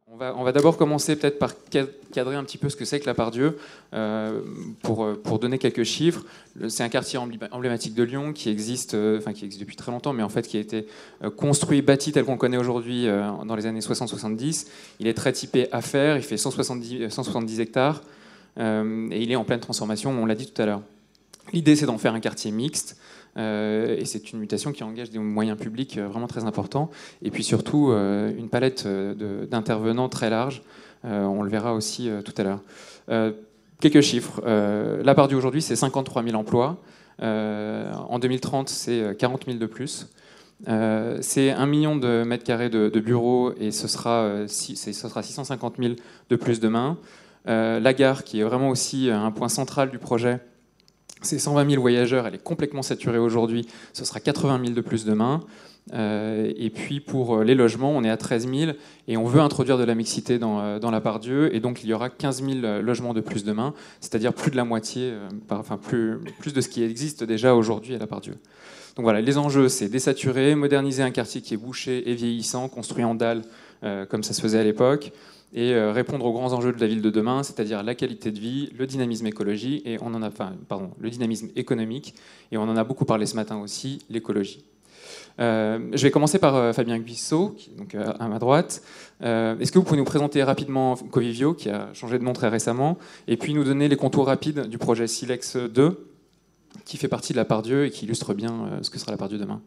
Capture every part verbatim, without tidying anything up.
On va, on va d'abord commencer peut-être par cadrer un petit peu ce que c'est que la Part-Dieu, euh, pour, pour donner quelques chiffres. C'est un quartier emblématique de Lyon qui existe, euh, enfin qui existe depuis très longtemps, mais en fait qui a été construit, bâti tel qu'on connaît aujourd'hui euh, dans les années soixante soixante-dix. Il est très typé affaires, il fait cent soixante-dix, cent soixante-dix hectares euh, et il est en pleine transformation, on l'a dit tout à l'heure. L'idée, c'est d'en faire un quartier mixte. Euh, et c'est une mutation qui engage des moyens publics euh, vraiment très importants. Et puis surtout, euh, une palette de, d'intervenants très large. Euh, on le verra aussi euh, tout à l'heure. Euh, quelques chiffres. Euh, la Part-Dieu aujourd'hui, c'est cinquante-trois mille emplois. Euh, en deux mille trente, c'est quarante mille de plus. Euh, c'est un million de mètres carrés de, de bureaux et ce sera, euh, six, ce sera six cent cinquante mille de plus demain. Euh, la gare, qui est vraiment aussi un point central du projet, c'est cent vingt mille voyageurs, elle est complètement saturée aujourd'hui, ce sera quatre-vingt mille de plus demain. Euh, et puis pour les logements, on est à treize mille et on veut introduire de la mixité dans, dans la Part-Dieu, et donc il y aura quinze mille logements de plus demain, c'est-à-dire plus de la moitié, enfin plus, plus de ce qui existe déjà aujourd'hui à la Part-Dieu. Donc voilà, les enjeux, c'est désaturer, moderniser un quartier qui est bouché et vieillissant, construit en dalles euh, comme ça se faisait à l'époque, et répondre aux grands enjeux de la ville de demain, c'est-à-dire la qualité de vie, le dynamisme écologique, et on en a, enfin, pardon, le dynamisme économique, et on en a beaucoup parlé ce matin aussi, l'écologie. Euh, je vais commencer par euh, Fabien Guissot, qui est donc euh, à ma droite. Euh, est-ce que vous pouvez nous présenter rapidement Covivio, qui a changé de nom très récemment, et puis nous donner les contours rapides du projet Silex deux, qui fait partie de la Part-Dieu et qui illustre bien euh, ce que sera la Part-Dieu demain.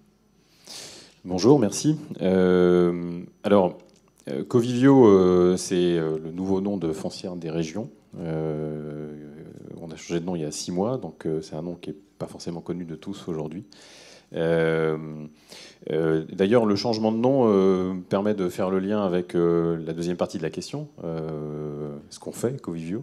Bonjour, merci. Euh, alors, Covivio, euh, c'est le nouveau nom de Foncière des Régions. Euh, on a changé de nom il y a six mois, donc euh, c'est un nom qui n'est pas forcément connu de tous aujourd'hui. Euh, euh, d'ailleurs, le changement de nom euh, permet de faire le lien avec euh, la deuxième partie de la question, euh, ce qu'on fait, Covivio.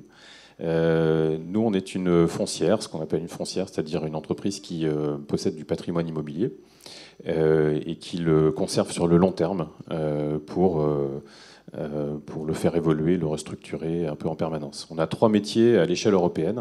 Euh, nous, on est une foncière, ce qu'on appelle une foncière, c'est-à-dire une entreprise qui euh, possède du patrimoine immobilier euh, et qui le conserve sur le long terme euh, pour, euh, euh, pour le faire évoluer, le restructurer un peu en permanence. On a trois métiers à l'échelle européenne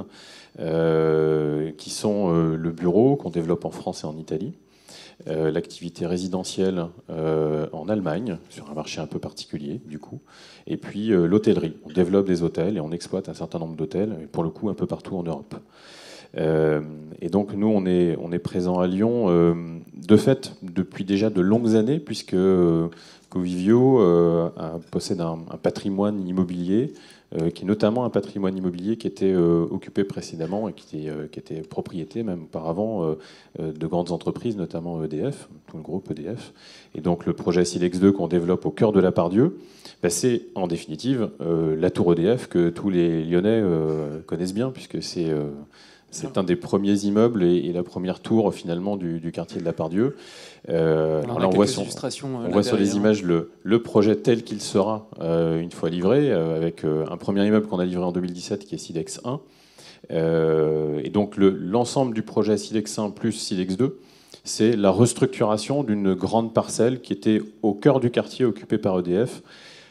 euh, qui sont euh, le bureau qu'on développe en France et en Italie, Euh, l'activité résidentielle euh, en Allemagne, sur un marché un peu particulier du coup, et puis euh, l'hôtellerie. On développe des hôtels et on exploite un certain nombre d'hôtels, et pour le coup un peu partout en Europe. Euh, et donc nous, on est, on est présent à Lyon, euh, de fait, depuis déjà de longues années, puisque euh, Covivio euh, a, possède un, un patrimoine immobilier, euh, qui est notamment un patrimoine immobilier qui était euh, occupé précédemment et qui était, euh, qui était propriété, même auparavant, euh, euh, de grandes entreprises, notamment E D F, tout le groupe E D F. Et donc le projet Silex deux qu'on développe au cœur de la Part-Dieu, ben, c'est en définitive euh, la tour E D F que tous les Lyonnais euh, connaissent bien, puisque c'est... Euh, C'est un des premiers immeubles et, et la première tour finalement du, du quartier de la Part-Dieu. Euh, alors, là, on voit, sur, on voit sur les images le, le projet tel qu'il sera euh, une fois livré, euh, avec euh, un premier immeuble qu'on a livré en deux mille dix-sept qui est Silex un. Euh, et donc le, l'ensemble du projet Silex un plus Silex deux, c'est la restructuration d'une grande parcelle qui était au cœur du quartier occupé par E D F,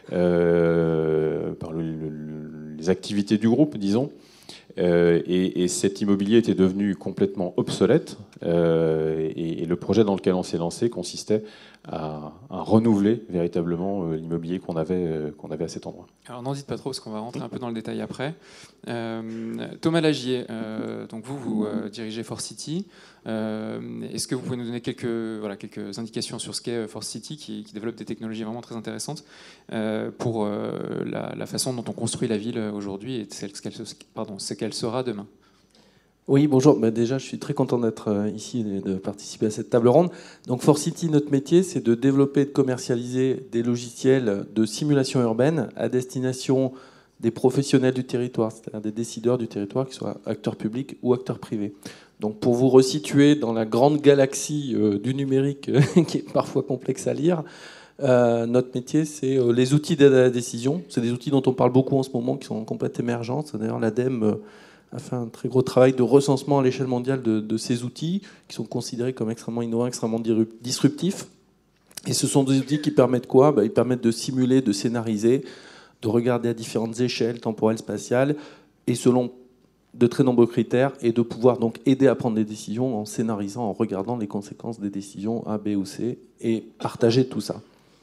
euh, par le, le, les activités du groupe, disons. Euh, et, et cet immobilier était devenu complètement obsolète euh, et, et le projet dans lequel on s'est lancé consistait à, à renouveler véritablement euh, l'immobilier qu'on avait, euh, qu'on avait à cet endroit. Alors n'en dites pas trop parce qu'on va rentrer un peu dans le détail après. Euh, Thomas Lagier, euh, donc vous, vous euh, dirigez Force City. Euh, est-ce que vous pouvez nous donner quelques, voilà, quelques indications sur ce qu'est Force City, qui, qui développe des technologies vraiment très intéressantes euh, pour euh, la, la façon dont on construit la ville aujourd'hui et ce qu'elle, pardon, ce qu'elle sera demain? Oui, bonjour. Ben déjà, je suis très content d'être ici et de participer à cette table ronde. Donc, Force City, notre métier, c'est de développer et de commercialiser des logiciels de simulation urbaine à destination des professionnels du territoire, c'est-à-dire des décideurs du territoire, qu'ils soient acteurs publics ou acteurs privés. Donc, pour vous resituer dans la grande galaxie euh, du numérique, qui est parfois complexe à lire, euh, notre métier, c'est euh, les outils d'aide à la décision. C'est des outils dont on parle beaucoup en ce moment, qui sont en complète émergence. D'ailleurs, l'ADEME euh, a fait un très gros travail de recensement à l'échelle mondiale de, de ces outils, qui sont considérés comme extrêmement innovants, extrêmement disruptifs. Et ce sont des outils qui permettent quoi ? Ben, ils permettent de simuler, de scénariser, de regarder à différentes échelles temporelles, spatiales, et selon de très nombreux critères, et de pouvoir donc aider à prendre des décisions en scénarisant, en regardant les conséquences des décisions A, B ou C, et partager tout ça.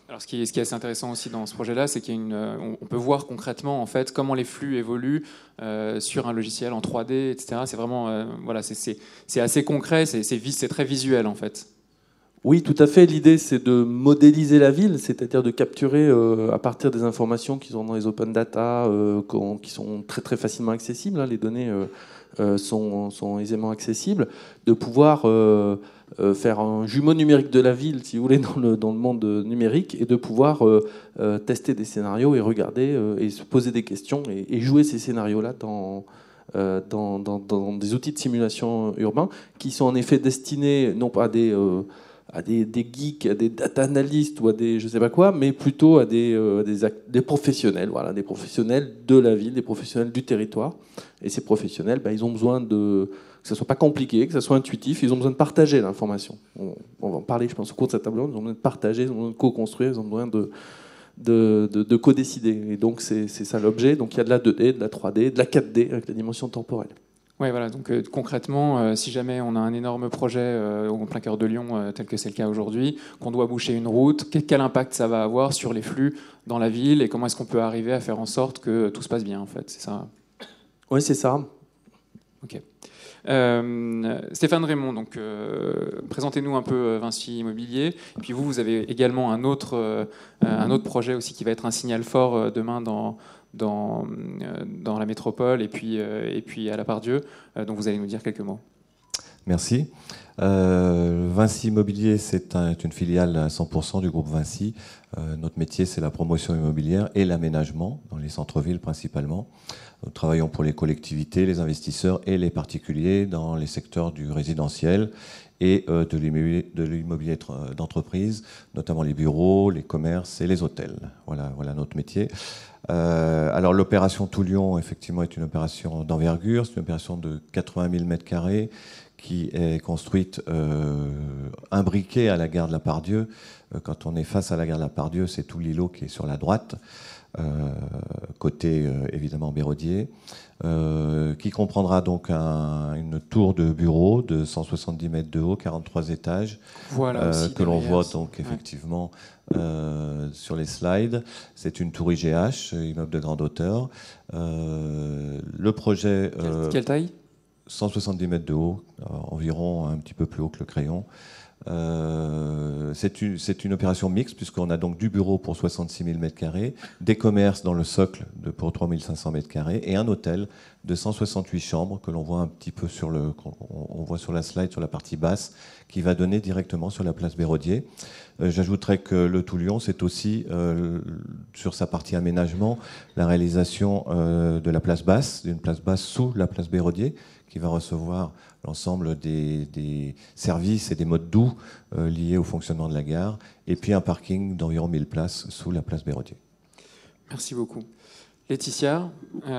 Alors, ce qui est, ce qui est assez intéressant aussi dans ce projet-là, c'est qu'il y a une, on peut voir concrètement en fait comment les flux évoluent euh, sur un logiciel en trois D, et cetera. C'est vraiment, euh, voilà, c'est, c'est, c'est assez concret, c'est, c'est, c'est très visuel en fait. Oui, tout à fait. L'idée, c'est de modéliser la ville, c'est-à-dire de capturer euh, à partir des informations qui sont dans les open data, euh, qui sont très très facilement accessibles. Hein, les données euh, euh, sont, sont aisément accessibles, de pouvoir euh, euh, faire un jumeau numérique de la ville, si vous voulez, dans le, dans le monde numérique, et de pouvoir euh, euh, tester des scénarios et regarder euh, et se poser des questions et, et jouer ces scénarios-là dans euh, Dans, dans, dans des outils de simulation urbains qui sont en effet destinés non pas à des euh, à des, des geeks, à des data analystes ou à des je sais pas quoi, mais plutôt à des, euh, des, des professionnels, voilà, des professionnels de la ville, des professionnels du territoire. Et ces professionnels, ben, ils ont besoin de que ça soit pas compliqué, que ça soit intuitif. Ils ont besoin de partager l'information. On, on va en parler, je pense, au cours de cette table ronde. Ils ont besoin de partager, ils ont besoin de co-construire, ils ont besoin de de, de, de co-décider. Et donc c'est, c'est ça l'objet. Donc il y a de la deux D, de la trois D, de la quatre D avec la dimension temporelle. Oui, voilà. Donc euh, concrètement, euh, si jamais on a un énorme projet euh, en plein cœur de Lyon, euh, tel que c'est le cas aujourd'hui, qu'on doit boucher une route, quel, quel impact ça va avoir sur les flux dans la ville et comment est-ce qu'on peut arriver à faire en sorte que tout se passe bien, en fait, c'est ça? Oui, c'est ça. Ok. Euh, Stéphane Raymond, donc euh, présentez-nous un peu Vinci Immobilier. Et puis vous, vous avez également un autre, euh, un autre projet aussi qui va être un signal fort euh, demain dans Dans, dans la métropole et puis, euh, et puis à la Part-Dieu. Euh, donc vous allez nous dire quelques mots. Merci. Euh, Vinci Immobilier, c'est un, une filiale à cent pour cent du groupe Vinci. Euh, notre métier, c'est la promotion immobilière et l'aménagement, dans les centres-villes principalement. Nous travaillons pour les collectivités, les investisseurs et les particuliers dans les secteurs du résidentiel et euh, de l'immobilier, de l'immobilier d'entreprise, notamment les bureaux, les commerces et les hôtels. Voilà, voilà notre métier. Euh, alors l'opération Tout-Lyon, effectivement, est une opération d'envergure. C'est une opération de quatre-vingt mille mètres carrés qui est construite euh, imbriquée à la gare de la Part-Dieu. Euh, quand on est face à la gare de la Part-Dieu, c'est tout l'îlot qui est sur la droite, euh, côté euh, évidemment Béraudier, euh, qui comprendra donc un, une tour de bureau de cent soixante-dix mètres de haut, quarante-trois étages, voilà, euh, que l'on voit donc ouais. effectivement euh, sur les slides. C'est une tour I G H, immeuble de grande hauteur. Euh, le projet... Euh, quelle, quelle taille? cent soixante-dix mètres de haut, environ un petit peu plus haut que le crayon. Euh, c'est, une, c'est une opération mixte puisqu'on a donc du bureau pour soixante-six mille mètres carrés, des commerces dans le socle de, pour trois mille cinq cents mètres carrés et un hôtel de cent soixante-huit chambres que l'on voit un petit peu sur le, on voit sur la slide sur la partie basse qui va donner directement sur la place Béraudier. Euh, j'ajouterais que le Tout-Lyon, c'est aussi euh, sur sa partie aménagement la réalisation euh, de la place basse, d'une place basse sous la place Béraudier, qui va recevoir l'ensemble des, des services et des modes doux euh, liés au fonctionnement de la gare, et puis un parking d'environ mille places sous la place Béraudier. Merci beaucoup. Laetitia,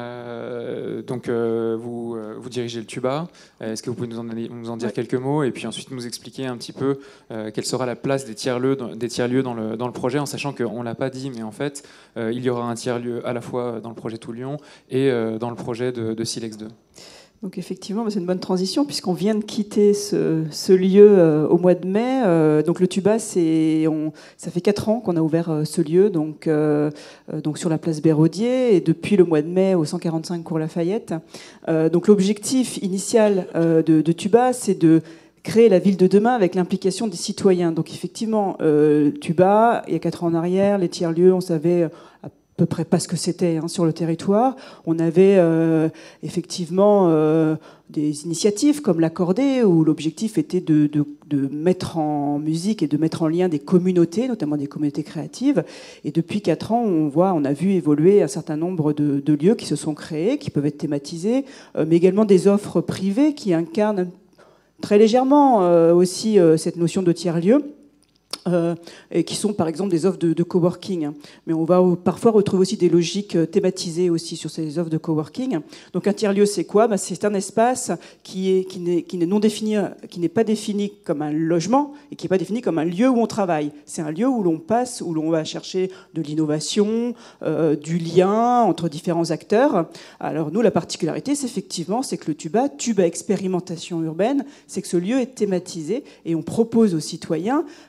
euh, donc euh, vous, euh, vous dirigez le Tuba. Est-ce que vous pouvez nous en, nous en dire ouais. quelques mots et puis ensuite nous expliquer un petit peu euh, quelle sera la place des tiers-lieux dans, des tiers-lieux dans le, dans le projet, en sachant qu'on ne l'a pas dit, mais en fait, euh, il y aura un tiers-lieu à la fois dans le projet Tout-Lyon et euh, dans le projet de, de Silex deux. Donc effectivement, c'est une bonne transition puisqu'on vient de quitter ce, ce lieu euh, au mois de mai. Euh, donc le Tuba, c'est, on, ça fait quatre ans qu'on a ouvert euh, ce lieu, donc, euh, donc sur la place Béraudier, et depuis le mois de mai au cent quarante-cinq cours Lafayette. Euh, donc l'objectif initial euh, de, de Tuba, c'est de créer la ville de demain avec l'implication des citoyens. Donc effectivement, euh, Tuba, il y a quatre ans en arrière, les tiers-lieux, on savait à peu près pas ce que c'était hein, sur le territoire. On avait euh, effectivement euh, des initiatives comme l'accordé, où l'objectif était de, de, de mettre en musique et de mettre en lien des communautés, notamment des communautés créatives. Et depuis quatre ans, on voit, on a vu évoluer un certain nombre de, de lieux qui se sont créés, qui peuvent être thématisés, euh, mais également des offres privées qui incarnent très légèrement euh, aussi euh, cette notion de tiers-lieu. Euh, et qui sont par exemple des offres de, de coworking. Mais on va parfois retrouver aussi des logiques thématisées aussi sur ces offres de coworking. Donc un tiers-lieu, c'est quoi ? Ben, c'est un espace qui est, qui n'est, qui n'est non défini, qui n'est pas défini comme un logement et qui n'est pas défini comme un lieu où on travaille. C'est un lieu où l'on passe, où l'on va chercher de l'innovation, euh, du lien entre différents acteurs. Alors nous, la particularité, c'est effectivement, c'est que le Tuba, Tuba Expérimentation Urbaine, c'est que ce lieu est thématisé et on propose aux citoyens euh,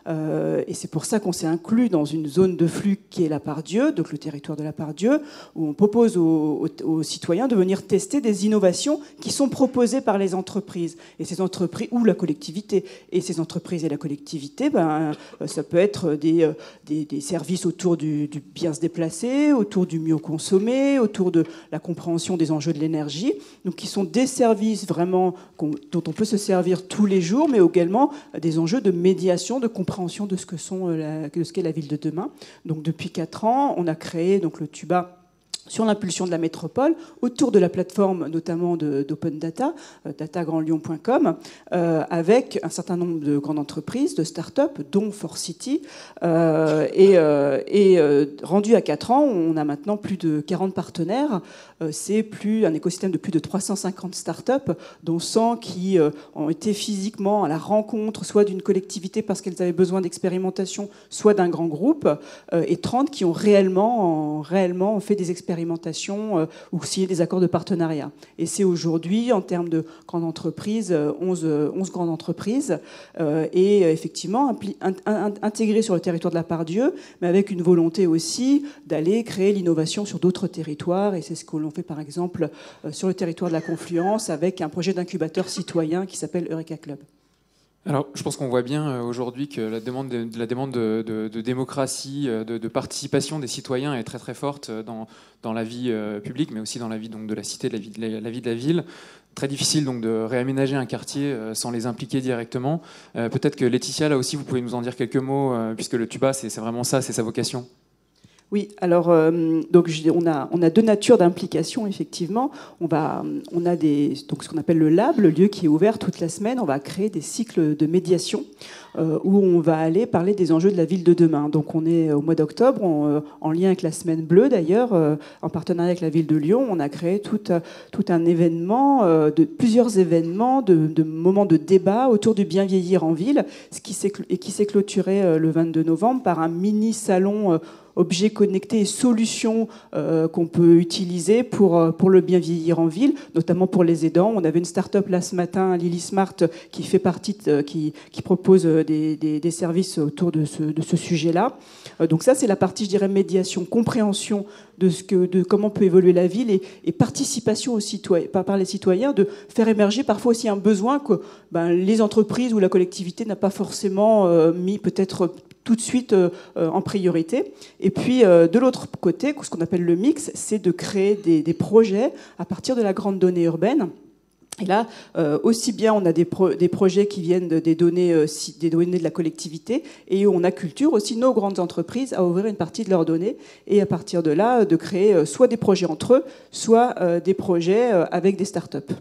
Euh, et c'est pour ça qu'on s'est inclus dans une zone de flux qui est la Part-Dieu, donc le territoire de la Part-Dieu, où on propose aux, aux, aux citoyens de venir tester des innovations qui sont proposées par les entreprises. Et ces entreprises, ou la collectivité. Et ces entreprises et la collectivité, ben, ça peut être des, des, des services autour du, du bien se déplacer, autour du mieux consommer, autour de la compréhension des enjeux de l'énergie, donc qui sont des services vraiment dont on peut se servir tous les jours, mais également des enjeux de médiation, de compréhension de ce que sont la, de ce qu'est la ville de demain. Donc depuis quatre ans, on a créé donc le Tuba sur l'impulsion de la métropole, autour de la plateforme notamment de, d'Open Data, euh, data grand lyon point com, euh, avec un certain nombre de grandes entreprises, de start-up, dont Forcity. Euh, et euh, et euh, rendu à quatre ans, on a maintenant plus de quarante partenaires. Euh, c'est plus un écosystème de plus de trois cent cinquante start-up, dont cent qui euh, ont été physiquement à la rencontre, soit d'une collectivité parce qu'elles avaient besoin d'expérimentation, soit d'un grand groupe, euh, et trente qui ont réellement, réellement fait des expérimentations Euh, ou signer des accords de partenariat. Et c'est aujourd'hui, en termes de grandes entreprises, onze, onze grandes entreprises, euh, et effectivement impli- in, in, intégrées sur le territoire de la Part-Dieu, mais avec une volonté aussi d'aller créer l'innovation sur d'autres territoires. Et c'est ce que l'on fait par exemple euh, sur le territoire de la Confluence avec un projet d'incubateur citoyen qui s'appelle Eureka Club. Alors, je pense qu'on voit bien aujourd'hui que la demande de, la demande de, de, de démocratie, de, de participation des citoyens est très très forte dans, dans la vie publique, mais aussi dans la vie donc, de la cité, de la vie de la, la vie de la ville. Très difficile donc de réaménager un quartier sans les impliquer directement. Euh, peut-être que Laetitia, là aussi, vous pouvez nous en dire quelques mots, puisque le Tuba, c'est, c'est vraiment ça, c'est sa vocation. Oui, alors euh, donc on a on a deux natures d'implication effectivement. On va on a des donc ce qu'on appelle le lab, le lieu qui est ouvert toute la semaine. On va créer des cycles de médiation euh, où on va aller parler des enjeux de la ville de demain. Donc on est au mois d'octobre, on, euh, en lien avec la semaine bleue d'ailleurs, euh, en partenariat avec la ville de Lyon, on a créé tout tout un événement, euh, de plusieurs événements, de, de moments de débat autour du bien vieillir en ville, ce qui s'est et qui s'est clôturé euh, le vingt-deux novembre par un mini salon. Euh, objets connectés et solutions euh, qu'on peut utiliser pour, pour le bien vieillir en ville, notamment pour les aidants. On avait une start-up là ce matin, Lily Smart, qui fait partie, de, qui, qui propose des, des, des services autour de ce, de ce sujet-là. Euh, donc ça, c'est la partie, je dirais, médiation, compréhension de, ce que, de comment peut évoluer la ville et, et participation aux citoyens, par les citoyens, de faire émerger parfois aussi un besoin que ben, les entreprises ou la collectivité n'a pas forcément euh, mis peut-être tout de suite euh, en priorité. Et puis, euh, de l'autre côté, ce qu'on appelle le mix, c'est de créer des, des projets à partir de la grande donnée urbaine. Et là, euh, aussi bien on a des, pro- des projets qui viennent de, des, données, euh, si, des données de la collectivité, et on a culture aussi nos grandes entreprises à ouvrir une partie de leurs données, et à partir de là, de créer euh, soit des projets entre eux, soit euh, des projets euh, avec des startups.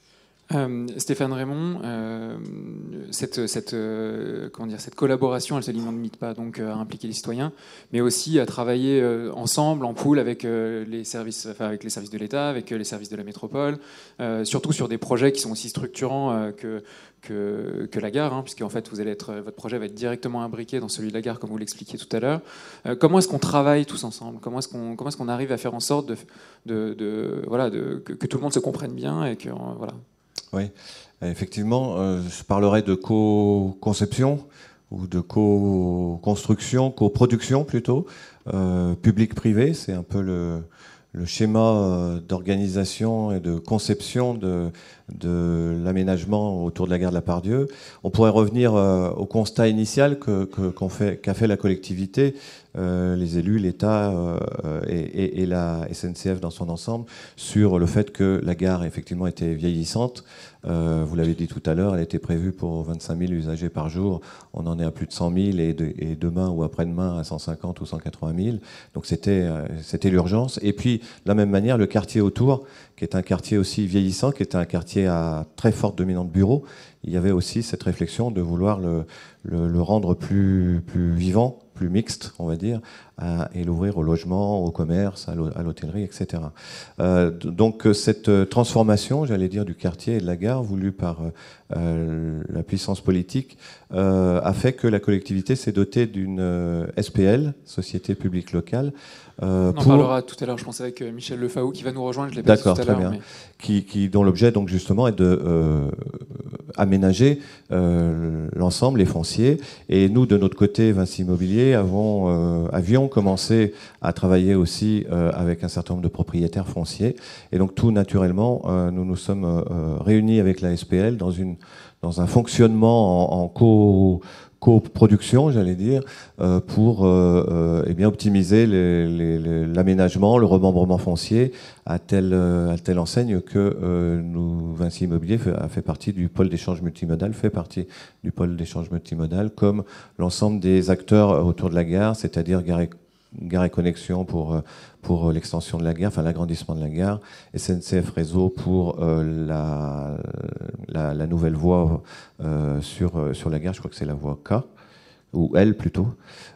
Euh, Stéphane Raymond, euh, cette, cette, euh, comment dire, cette collaboration, elle ne se limite pas donc à impliquer les citoyens, mais aussi à travailler euh, ensemble, en pool, avec, euh, les services, enfin, avec les services de l'État, avec euh, les services de la métropole, euh, surtout sur des projets qui sont aussi structurants euh, que, que, que la gare, hein, puisque en fait, vous allez être, votre projet va être directement imbriqué dans celui de la gare, comme vous l'expliquiez tout à l'heure. Euh, comment est-ce qu'on travaille tous ensemble ? Comment est-ce qu'on, comment est-ce qu'on arrive à faire en sorte de, de, de, voilà, de, que, que tout le monde se comprenne bien et que... Euh, voilà. Oui, effectivement, euh, je parlerai de co-conception ou de co-construction, co-production plutôt, euh, public-privé, c'est un peu le, le schéma d'organisation et de conception de, de l'aménagement autour de la gare de la Part-Dieu. On pourrait revenir euh, au constat initial que, que, qu'on fait, qu'a fait la collectivité, euh, les élus, l'État euh, et, et, et la S N C F dans son ensemble, sur le fait que la gare effectivement était vieillissante. Euh, vous l'avez dit tout à l'heure, elle était prévue pour vingt-cinq mille usagers par jour. On en est à plus de cent mille et, de, et demain ou après-demain à cent cinquante ou cent quatre-vingt mille. Donc c'était, euh, c'était l'urgence. Et puis, de la même manière, le quartier autour, qui est un quartier aussi vieillissant, qui est un quartier à très forte dominante bureau, il y avait aussi cette réflexion de vouloir le, le, le rendre plus, plus vivant, plus mixte, on va dire, à, et l'ouvrir au logement, au commerce, à l'hôtellerie, et cetera. Euh, donc cette transformation, j'allais dire, du quartier et de la gare, voulue par euh, la puissance politique, euh, a fait que la collectivité s'est dotée d'une euh, S P L, Société publique locale. Euh, On en pour... parlera tout à l'heure, je pense, avec Michel Lefaou qui va nous rejoindre, je l'ai pas dit tout à l'heure. D'accord, très bien. Mais... Qui, qui, dont l'objet, donc, justement, est de euh, aménager euh, l'ensemble, les fonciers. Et nous, de notre côté, Vinci Immobilier, avons, euh, avions commencé à travailler aussi euh, avec un certain nombre de propriétaires fonciers. Et donc tout naturellement, euh, nous nous sommes euh, réunis avec la S P L dans, une, dans un fonctionnement en, en co coproduction, j'allais dire, euh, pour euh, euh, eh bien optimiser l'aménagement, le remembrement foncier à telle, à telle enseigne que euh, nous, Vinci Immobilier fait, a fait partie du pôle d'échange multimodal, fait partie du pôle d'échange multimodal, comme l'ensemble des acteurs autour de la gare, c'est-à-dire Gare et, Gare et Connexion pour, pour l'extension de la gare, enfin l'agrandissement de la gare, S N C F Réseau pour euh, la, la, la nouvelle voie euh, sur, sur la gare, je crois que c'est la voie K, ou L plutôt,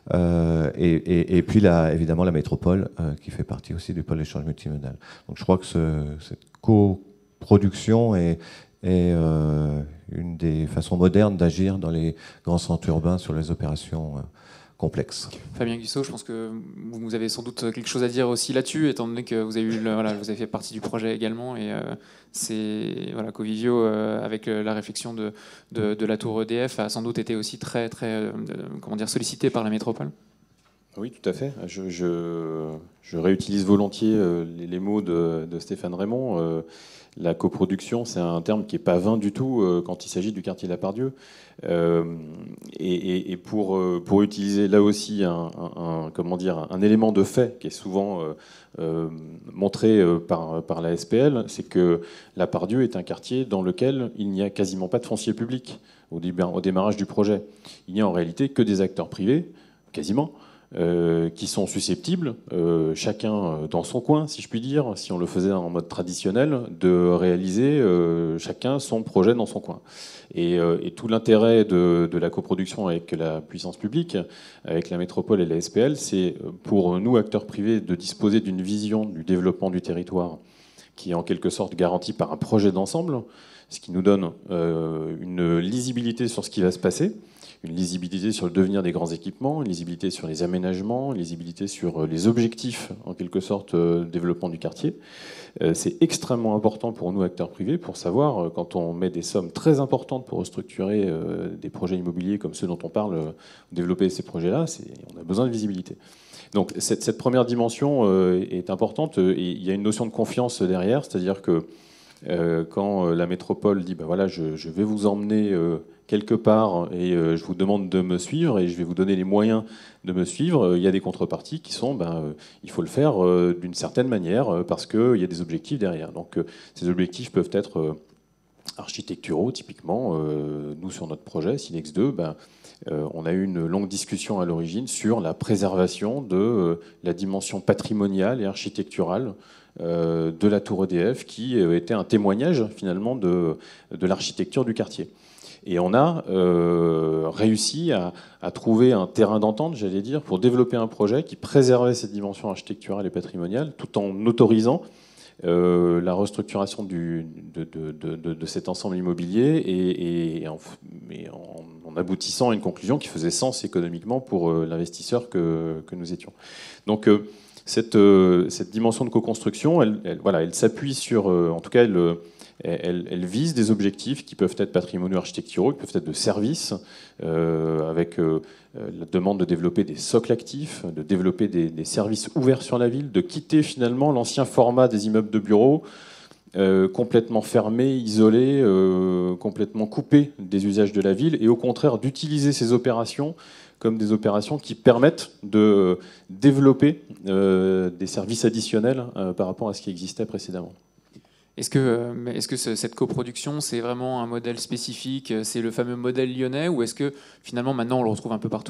euh, et, et, et puis la, évidemment la métropole euh, qui fait partie aussi du pôle d'échange multimodal. Donc je crois que ce, cette coproduction est, est euh, une des façons modernes d'agir dans les grands centres urbains sur les opérations euh, complexe. Fabien Guissot, je pense que vous avez sans doute quelque chose à dire aussi là-dessus, étant donné que vous avez, eu le, voilà, vous avez fait partie du projet également, et euh, c'est voilà, Covivio, euh, avec la réflexion de, de, de la tour E D F, a sans doute été aussi très, très euh, comment dire, sollicité par la métropole. Oui, tout à fait. Je, je, je réutilise volontiers les, les mots de, de Stéphane Raymond. Euh, la coproduction, c'est un terme qui n'est pas vain du tout euh, quand il s'agit du quartier Lapardieu. Euh, et, et, et pour, pour utiliser là aussi un, un, un, comment dire, un élément de fait qui est souvent euh, euh, montré par, par la S P L, c'est que Lapardieu est un quartier dans lequel il n'y a quasiment pas de foncier public au, au démarrage du projet. Il n'y a en réalité que des acteurs privés, quasiment, Euh, qui sont susceptibles, euh, chacun dans son coin, si je puis dire, si on le faisait en mode traditionnel, de réaliser euh, chacun son projet dans son coin. Et, euh, et tout l'intérêt de, de la coproduction avec la puissance publique, avec la métropole et la S P L, c'est pour nous, acteurs privés, de disposer d'une vision du développement du territoire qui est en quelque sorte garantie par un projet d'ensemble, ce qui nous donne euh, une lisibilité sur ce qui va se passer, une lisibilité sur le devenir des grands équipements, une lisibilité sur les aménagements, une lisibilité sur les objectifs, en quelque sorte, de développement du quartier. C'est extrêmement important pour nous, acteurs privés, pour savoir, quand on met des sommes très importantes pour restructurer des projets immobiliers comme ceux dont on parle, développer ces projets-là, on a besoin de visibilité. Donc cette, cette première dimension est importante, et il y a une notion de confiance derrière, c'est-à-dire que euh, quand la métropole dit ben voilà, je, je vais vous emmener euh, quelque part et euh, je vous demande de me suivre et je vais vous donner les moyens de me suivre, euh, il y a des contreparties qui sont ben, euh, il faut le faire euh, d'une certaine manière euh, parce qu'il y a des objectifs derrière. Donc euh, ces objectifs peuvent être euh, architecturaux, typiquement. Euh, nous, sur notre projet, Silex deux, ben, euh, on a eu une longue discussion à l'origine sur la préservation de euh, la dimension patrimoniale et architecturale euh, de la tour E D F, qui euh, était un témoignage finalement de, de l'architecture du quartier. Et on a euh, réussi à, à trouver un terrain d'entente, j'allais dire, pour développer un projet qui préservait cette dimension architecturale et patrimoniale, tout en autorisant euh, la restructuration du, de, de, de, de cet ensemble immobilier et, et, en, et en, en aboutissant à une conclusion qui faisait sens économiquement pour euh, l'investisseur que, que nous étions. Donc euh, cette, euh, cette dimension de co-construction, elle, elle, voilà, elle s'appuie sur, euh, en tout cas, elle... Elle, elle vise des objectifs qui peuvent être patrimoniaux architecturaux, qui peuvent être de services, euh, avec euh, la demande de développer des socles actifs, de développer des, des services ouverts sur la ville, de quitter finalement l'ancien format des immeubles de bureaux, euh, complètement fermés, isolés, euh, complètement coupés des usages de la ville, et au contraire d'utiliser ces opérations comme des opérations qui permettent de développer euh, des services additionnels euh, par rapport à ce qui existait précédemment. Est-ce que, est-ce que cette coproduction, c'est vraiment un modèle spécifique, c'est le fameux modèle lyonnais, ou est-ce que finalement maintenant on le retrouve un peu partout ?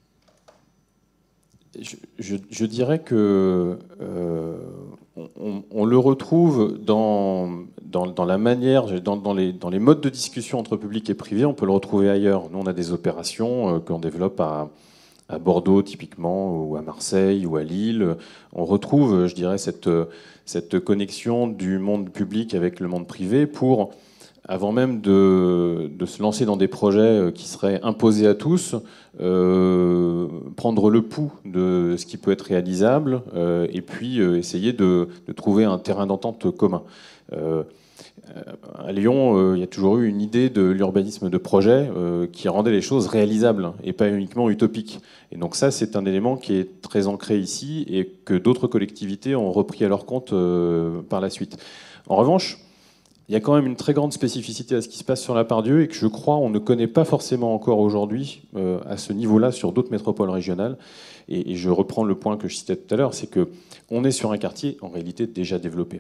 je, je, je dirais que euh, on, on le retrouve dans, dans, dans la manière, dans, dans, les, dans les modes de discussion entre public et privé, on peut le retrouver ailleurs. Nous, on a des opérations euh, qu'on développe à, à Bordeaux typiquement, ou à Marseille, ou à Lille. On retrouve, je dirais, cette... cette connexion du monde public avec le monde privé pour, avant même de, de se lancer dans des projets qui seraient imposés à tous, euh, prendre le pouls de ce qui peut être réalisable euh, et puis euh, essayer de, de trouver un terrain d'entente commun. Euh, À Lyon, euh, il y a toujours eu une idée de l'urbanisme de projet euh, qui rendait les choses réalisables et pas uniquement utopiques. Et donc ça, c'est un élément qui est très ancré ici et que d'autres collectivités ont repris à leur compte euh, par la suite. En revanche, il y a quand même une très grande spécificité à ce qui se passe sur la Part-Dieu et que je crois on ne connaît pas forcément encore aujourd'hui euh, à ce niveau-là sur d'autres métropoles régionales. Et, et je reprends le point que je citais tout à l'heure, c'est qu'on est sur un quartier en réalité déjà développé.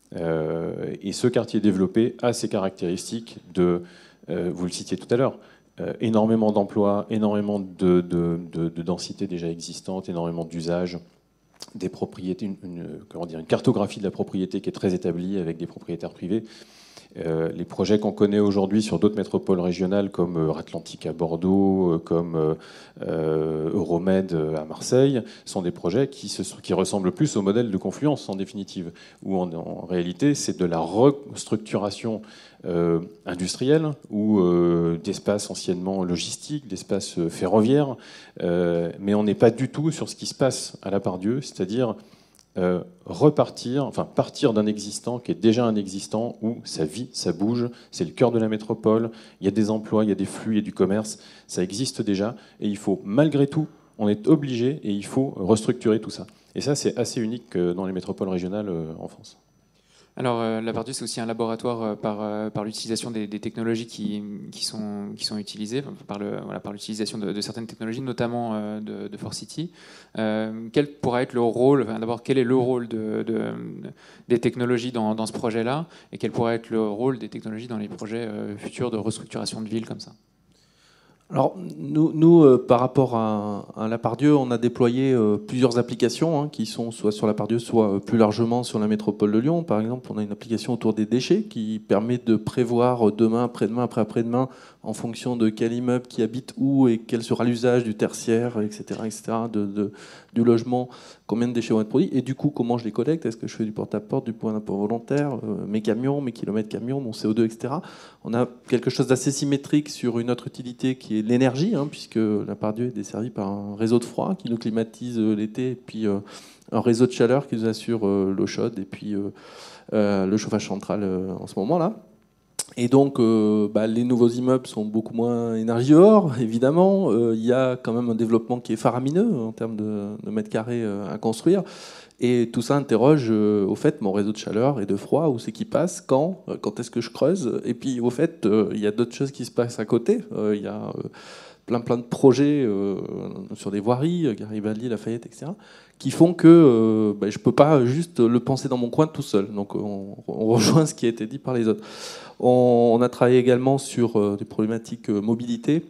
Euh, et ce quartier développé a ses caractéristiques de, euh, vous le citiez tout à l'heure, euh, énormément d'emplois, énormément de, de, de, de densité déjà existante, énormément d'usages, des propriétés, une, une, comment dire, une cartographie de la propriété qui est très établie avec des propriétaires privés. Euh, les projets qu'on connaît aujourd'hui sur d'autres métropoles régionales comme euh, Atlantique à Bordeaux, euh, comme euh, euh, Euromed à Marseille, sont des projets qui, se, qui ressemblent plus au modèle de Confluence en définitive, où en, en réalité c'est de la restructuration euh, industrielle ou euh, d'espaces anciennement logistiques, d'espaces ferroviaires, euh, mais on n'est pas du tout sur ce qui se passe à la Part-Dieu, c'est-à-dire Euh, repartir, enfin partir d'un existant qui est déjà un existant où ça vit, ça bouge, c'est le cœur de la métropole, il y a des emplois, il y a des flux, il y a du commerce, ça existe déjà et il faut, malgré tout, on est obligé et il faut restructurer tout ça. Et ça, c'est assez unique dans les métropoles régionales en France. Alors, euh, la Part-Dieu, c'est aussi un laboratoire euh, par, euh, par l'utilisation des, des technologies qui, qui, sont, qui sont utilisées, par, le, voilà, par l'utilisation de, de certaines technologies, notamment euh, de, de ForCity. Euh, quel pourra être le rôle, enfin, d'abord, quel est le rôle de, de, des technologies dans, dans ce projet-là, et quel pourra être le rôle des technologies dans les projets euh, futurs de restructuration de villes comme ça? Alors, nous, nous euh, par rapport à, à la Part-Dieu, on a déployé euh, plusieurs applications hein, qui sont soit sur la Part-Dieu, soit euh, plus largement sur la métropole de Lyon. Par exemple, on a une application autour des déchets qui permet de prévoir demain, après-demain, après-après-demain, en fonction de quel immeuble qui habite où et quel sera l'usage du tertiaire, et cetera, et cetera, de, de, du logement, combien de déchets vont être produits, et du coup, comment je les collecte, est-ce que je fais du porte-à-porte, du point d'impôt volontaire, euh, mes camions, mes kilomètres camions, mon C O deux, et cetera. On a quelque chose d'assez symétrique sur une autre utilité qui est l'énergie, hein, puisque la Part-Dieu est desservie par un réseau de froid qui nous climatise l'été, et puis euh, un réseau de chaleur qui nous assure euh, l'eau chaude, et puis euh, euh, le chauffage central euh, en ce moment-là. Et donc, euh, bah, les nouveaux immeubles sont beaucoup moins énergivores, évidemment. Euh, il y a quand même un développement qui est faramineux en termes de, de mètres carrés euh, à construire. Et tout ça interroge, euh, au fait, mon réseau de chaleur et de froid, où c'est qu'il passe, quand, euh, quand est-ce que je creuse. Et puis, au fait, euh, il y a d'autres choses qui se passent à côté. Euh, il y a euh, plein, plein de projets euh, sur des voiries, Garibaldi, Lafayette, et cetera, qui font que euh, bah, je ne peux pas juste le penser dans mon coin tout seul. Donc, on, on rejoint ce qui a été dit par les autres. On a travaillé également sur euh, des problématiques euh, mobilité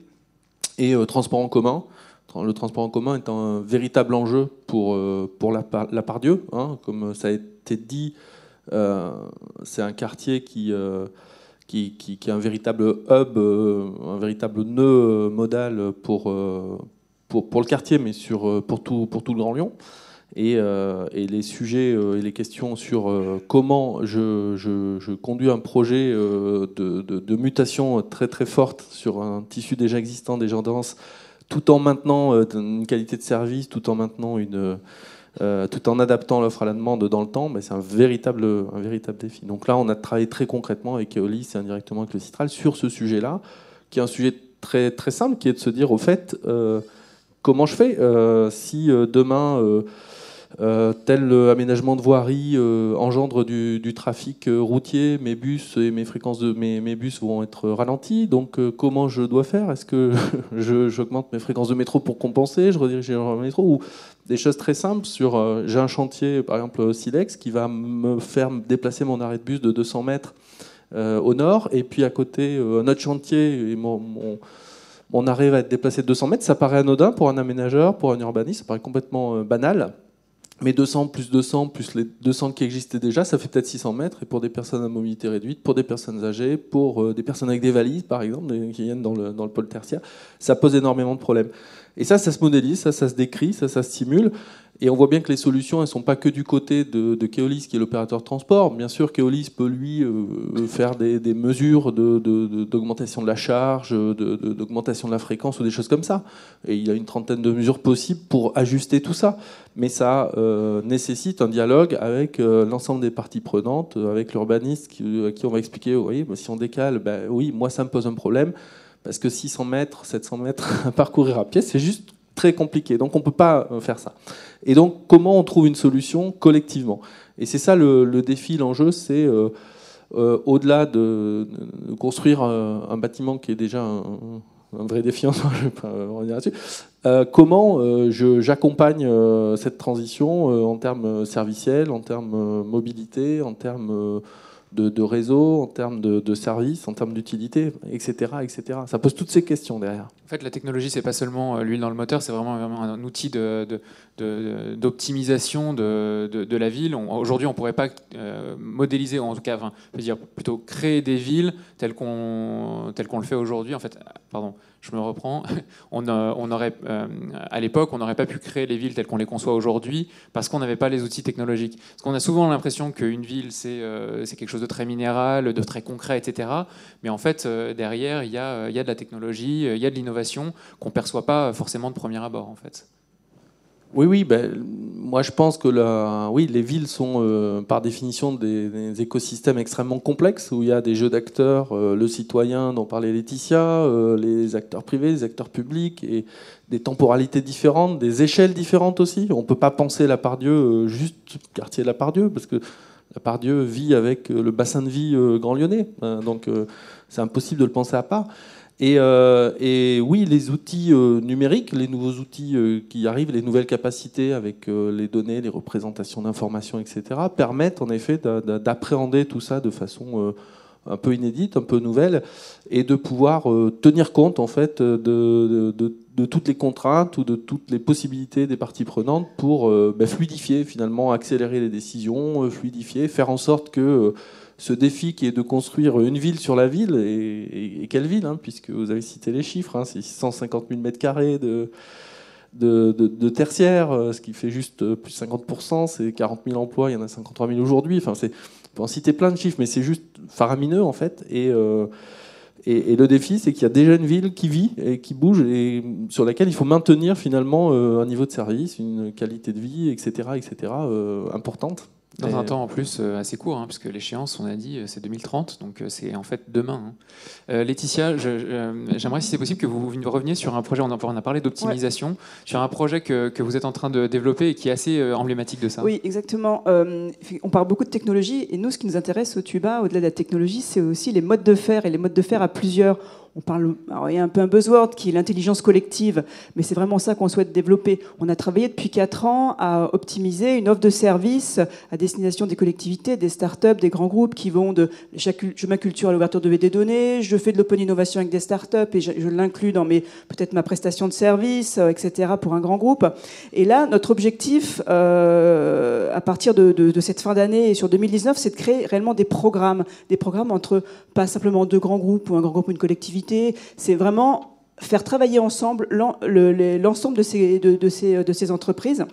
et euh, transport en commun. Le transport en commun est un véritable enjeu pour, euh, pour la, la Part-Dieu. Hein. Comme ça a été dit, euh, c'est un quartier qui, euh, qui, qui, qui est un véritable hub, euh, un véritable nœud modal pour, euh, pour, pour le quartier, mais sur, pour, tout, pour tout le Grand Lyon. Et, euh, et les sujets euh, et les questions sur euh, comment je, je, je conduis un projet euh, de, de, de mutation très très forte sur un tissu déjà existant, déjà dense, tout en maintenant euh, une qualité de service, tout en maintenant une, euh, tout en adaptant l'offre à la demande dans le temps, ben c'est un véritable, un véritable défi. Donc là, on a travaillé très concrètement avec Keolis et indirectement avec le Citral sur ce sujet-là, qui est un sujet très très simple, qui est de se dire au fait, euh, comment je fais euh, si euh, demain euh, Euh, tel aménagement de voirie euh, engendre du, du trafic euh, routier, mes bus et mes fréquences de mes, mes bus vont être ralentis. Donc, euh, comment je dois faire? Est-ce que je, j'augmente mes fréquences de métro pour compenser? Je redirige le métro? Ou des choses très simples sur euh, j'ai un chantier, par exemple Silex, qui va me faire déplacer mon arrêt de bus de deux cents mètres euh, au nord, et puis à côté euh, un autre chantier et mon, mon mon arrêt va être déplacé de deux cents mètres. Ça paraît anodin pour un aménageur, pour un urbaniste, ça paraît complètement euh, banal. Mais deux cents plus deux cents plus les deux cents qui existaient déjà, ça fait peut-être six cents mètres. Et pour des personnes à mobilité réduite, pour des personnes âgées, pour euh, des personnes avec des valises, par exemple, qui viennent dans le, dans le pôle tertiaire, ça pose énormément de problèmes. Et ça, ça se modélise, ça, ça se décrit, ça, ça se simule. Et on voit bien que les solutions, elles ne sont pas que du côté de, de Keolis, qui est l'opérateur de transport. Bien sûr, Keolis peut, lui, euh, faire des, des mesures de, de, de, d'augmentation de la charge, de, de, d'augmentation de la fréquence ou des choses comme ça. Et il y a une trentaine de mesures possibles pour ajuster tout ça. Mais ça euh, nécessite un dialogue avec euh, l'ensemble des parties prenantes, avec l'urbaniste qui, à qui on va expliquer, vous voyez, si on décale, ben, oui, moi, ça me pose un problème, parce que six cents mètres, sept cents mètres à parcourir à pied, c'est juste très compliqué. Donc on ne peut pas faire ça. Et donc comment on trouve une solution collectivement? Et c'est ça le, le défi, l'enjeu, c'est euh, euh, au-delà de, de construire un, un bâtiment qui est déjà un, un vrai défi, je ne vais pas revenir là-dessus, euh, comment euh, je, j'accompagne euh, cette transition euh, en termes serviciels, en termes euh, mobilité, en termes euh, de, de réseau, en termes de, de services, en termes d'utilité, et cetera, et cetera. Ça pose toutes ces questions derrière. En fait, la technologie, c'est pas seulement l'huile dans le moteur, c'est vraiment, vraiment un outil de, de, de, d'optimisation de, de, de la ville. On, aujourd'hui, on ne pourrait pas euh, modéliser, en tout cas, enfin, je veux dire, plutôt créer des villes telles qu'on, telles qu'on le fait aujourd'hui. En fait, pardon, je me reprends. On, euh, on aurait, euh, à l'époque, on n'aurait pas pu créer les villes telles qu'on les conçoit aujourd'hui parce qu'on n'avait pas les outils technologiques. Parce qu'on a souvent l'impression qu'une ville, c'est, euh, c'est quelque chose de très minéral, de très concret, et cetera. Mais en fait, euh, derrière, il y a, il y a de la technologie, il y a de l'innovation qu'on ne perçoit pas forcément de premier abord, en fait. Oui, oui. Ben, moi, je pense que la, oui, les villes sont, euh, par définition, des, des écosystèmes extrêmement complexes où il y a des jeux d'acteurs, euh, le citoyen dont parlait Laetitia, euh, les acteurs privés, les acteurs publics, et des temporalités différentes, des échelles différentes aussi. On ne peut pas penser la Part-Dieu euh, juste quartier de la Part-Dieu, parce que la Part-Dieu vit avec le bassin de vie euh, Grand Lyonnais. Hein, donc, euh, c'est impossible de le penser à part. Et, euh, et oui, les outils euh, numériques, les nouveaux outils euh, qui arrivent, les nouvelles capacités avec euh, les données, les représentations d'informations, et cetera, permettent en effet d'a, d'a, d'appréhender tout ça de façon euh, un peu inédite, un peu nouvelle, et de pouvoir euh, tenir compte en fait de, de, de, de toutes les contraintes ou de toutes les possibilités des parties prenantes pour euh, ben, fluidifier finalement, accélérer les décisions, euh, fluidifier, faire en sorte que euh, ce défi qui est de construire une ville sur la ville, et, et, et quelle ville, hein, puisque vous avez cité les chiffres, hein, c'est six cent cinquante mille mètres carrés de, de, de, de tertiaire, ce qui fait juste plus de cinquante pour cent, c'est quarante mille emplois, il y en a cinquante-trois mille aujourd'hui, enfin, c'est, on peut en citer plein de chiffres, mais c'est juste faramineux en fait, et, euh, et, et le défi c'est qu'il y a déjà une ville qui vit et qui bouge, et sur laquelle il faut maintenir finalement euh, un niveau de service, une qualité de vie, et cetera, et cetera, euh, importante. Dans Et... un temps en plus euh, assez court, hein, puisque l'échéance, on a dit, euh, c'est deux mille trente, donc euh, c'est en fait demain. Hein. Euh, Laetitia, je, euh, j'aimerais, si c'est possible, que vous reveniez sur un projet, on en, on a parlé d'optimisation, ouais. sur un projet que, que vous êtes en train de développer et qui est assez euh, emblématique de ça. Oui, exactement. Euh, on parle beaucoup de technologie, et nous, ce qui nous intéresse au Tuba, au-delà de la technologie, c'est aussi les modes de faire, et les modes de faire à plusieurs. On parle, alors il y a un peu un buzzword qui est l'intelligence collective, mais c'est vraiment ça qu'on souhaite développer. On a travaillé depuis quatre ans à optimiser une offre de service à destination des collectivités, des startups, des grands groupes qui vont de je m'inculture à l'ouverture de des données, je fais de l'open innovation avec des startups et je, je l'inclus dans mes peut-être ma prestation de service, et cetera pour un grand groupe. Et là, notre objectif euh, à partir de, de, de cette fin d'année et sur deux mille dix-neuf, c'est de créer réellement des programmes, des programmes entre pas simplement deux grands groupes ou un grand groupe ou une collectivité. C'est vraiment faire travailler ensemble l'ensemble de ces, de, de ces, de ces entreprises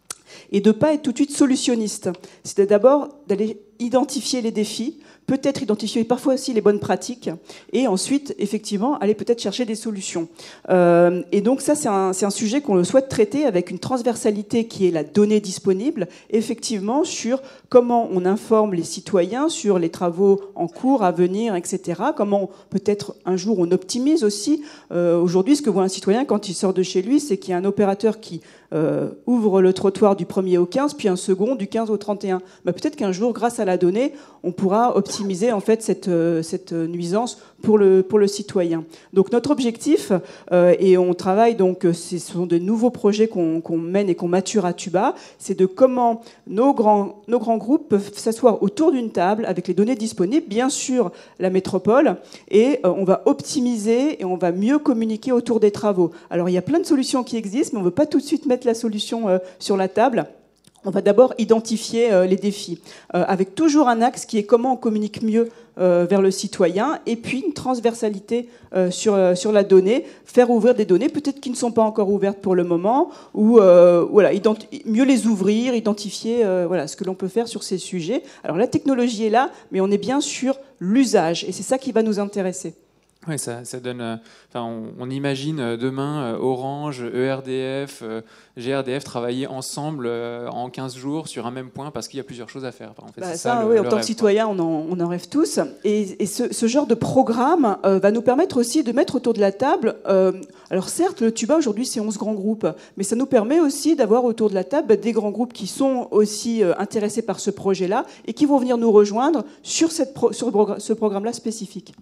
et de ne pas être tout de suite solutionniste. C'est d'abord d'aller identifier les défis, peut-être identifier parfois aussi les bonnes pratiques, et ensuite, effectivement, aller peut-être chercher des solutions. Euh, et donc ça, c'est un, c'est un sujet qu'on souhaite traiter avec une transversalité qui est la donnée disponible, effectivement, sur comment on informe les citoyens sur les travaux en cours, à venir, et cetera. Comment, peut-être, un jour, on optimise aussi. Euh, aujourd'hui, ce que voit un citoyen quand il sort de chez lui, c'est qu'il y a un opérateur qui euh, ouvre le trottoir du premier au quinze, puis un second du quinze au trente et un. Bah, peut-être qu'un jour, grâce à la donnée, on pourra optimiser en fait cette, cette nuisance pour le, pour le citoyen. Donc notre objectif, euh, et on travaille, donc ce sont de nouveaux projets qu'on, qu'on mène et qu'on mature à Tuba, c'est de comment nos grands, nos grands groupes peuvent s'asseoir autour d'une table avec les données disponibles, bien sûr la métropole, et euh, on va optimiser et on va mieux communiquer autour des travaux. Alors il y a plein de solutions qui existent, mais on ne veut pas tout de suite mettre la solution euh, sur la table. On va d'abord identifier euh, les défis, euh, avec toujours un axe qui est comment on communique mieux euh, vers le citoyen, et puis une transversalité euh, sur, euh, sur la donnée, faire ouvrir des données peut-être qui ne sont pas encore ouvertes pour le moment, ou euh, voilà, identi- mieux les ouvrir, identifier euh, voilà, ce que l'on peut faire sur ces sujets. Alors la technologie est là, mais on est bien sur l'usage, et c'est ça qui va nous intéresser. Oui, ça, ça donne. Euh, enfin, on, on imagine euh, demain euh, Orange, E R D F, euh, G R D F travailler ensemble euh, en quinze jours sur un même point parce qu'il y a plusieurs choses à faire. Enfin, en fait, Bah, c'est ça, ça, oui, le, en le tant rêve, que citoyen, on en, on en rêve tous. Et, et ce, ce genre de programme euh, va nous permettre aussi de mettre autour de la table. Euh, alors certes, le Tuba aujourd'hui c'est onze grands groupes, mais ça nous permet aussi d'avoir autour de la table des grands groupes qui sont aussi euh, intéressés par ce projet-là et qui vont venir nous rejoindre sur, cette pro, sur ce programme-là spécifique.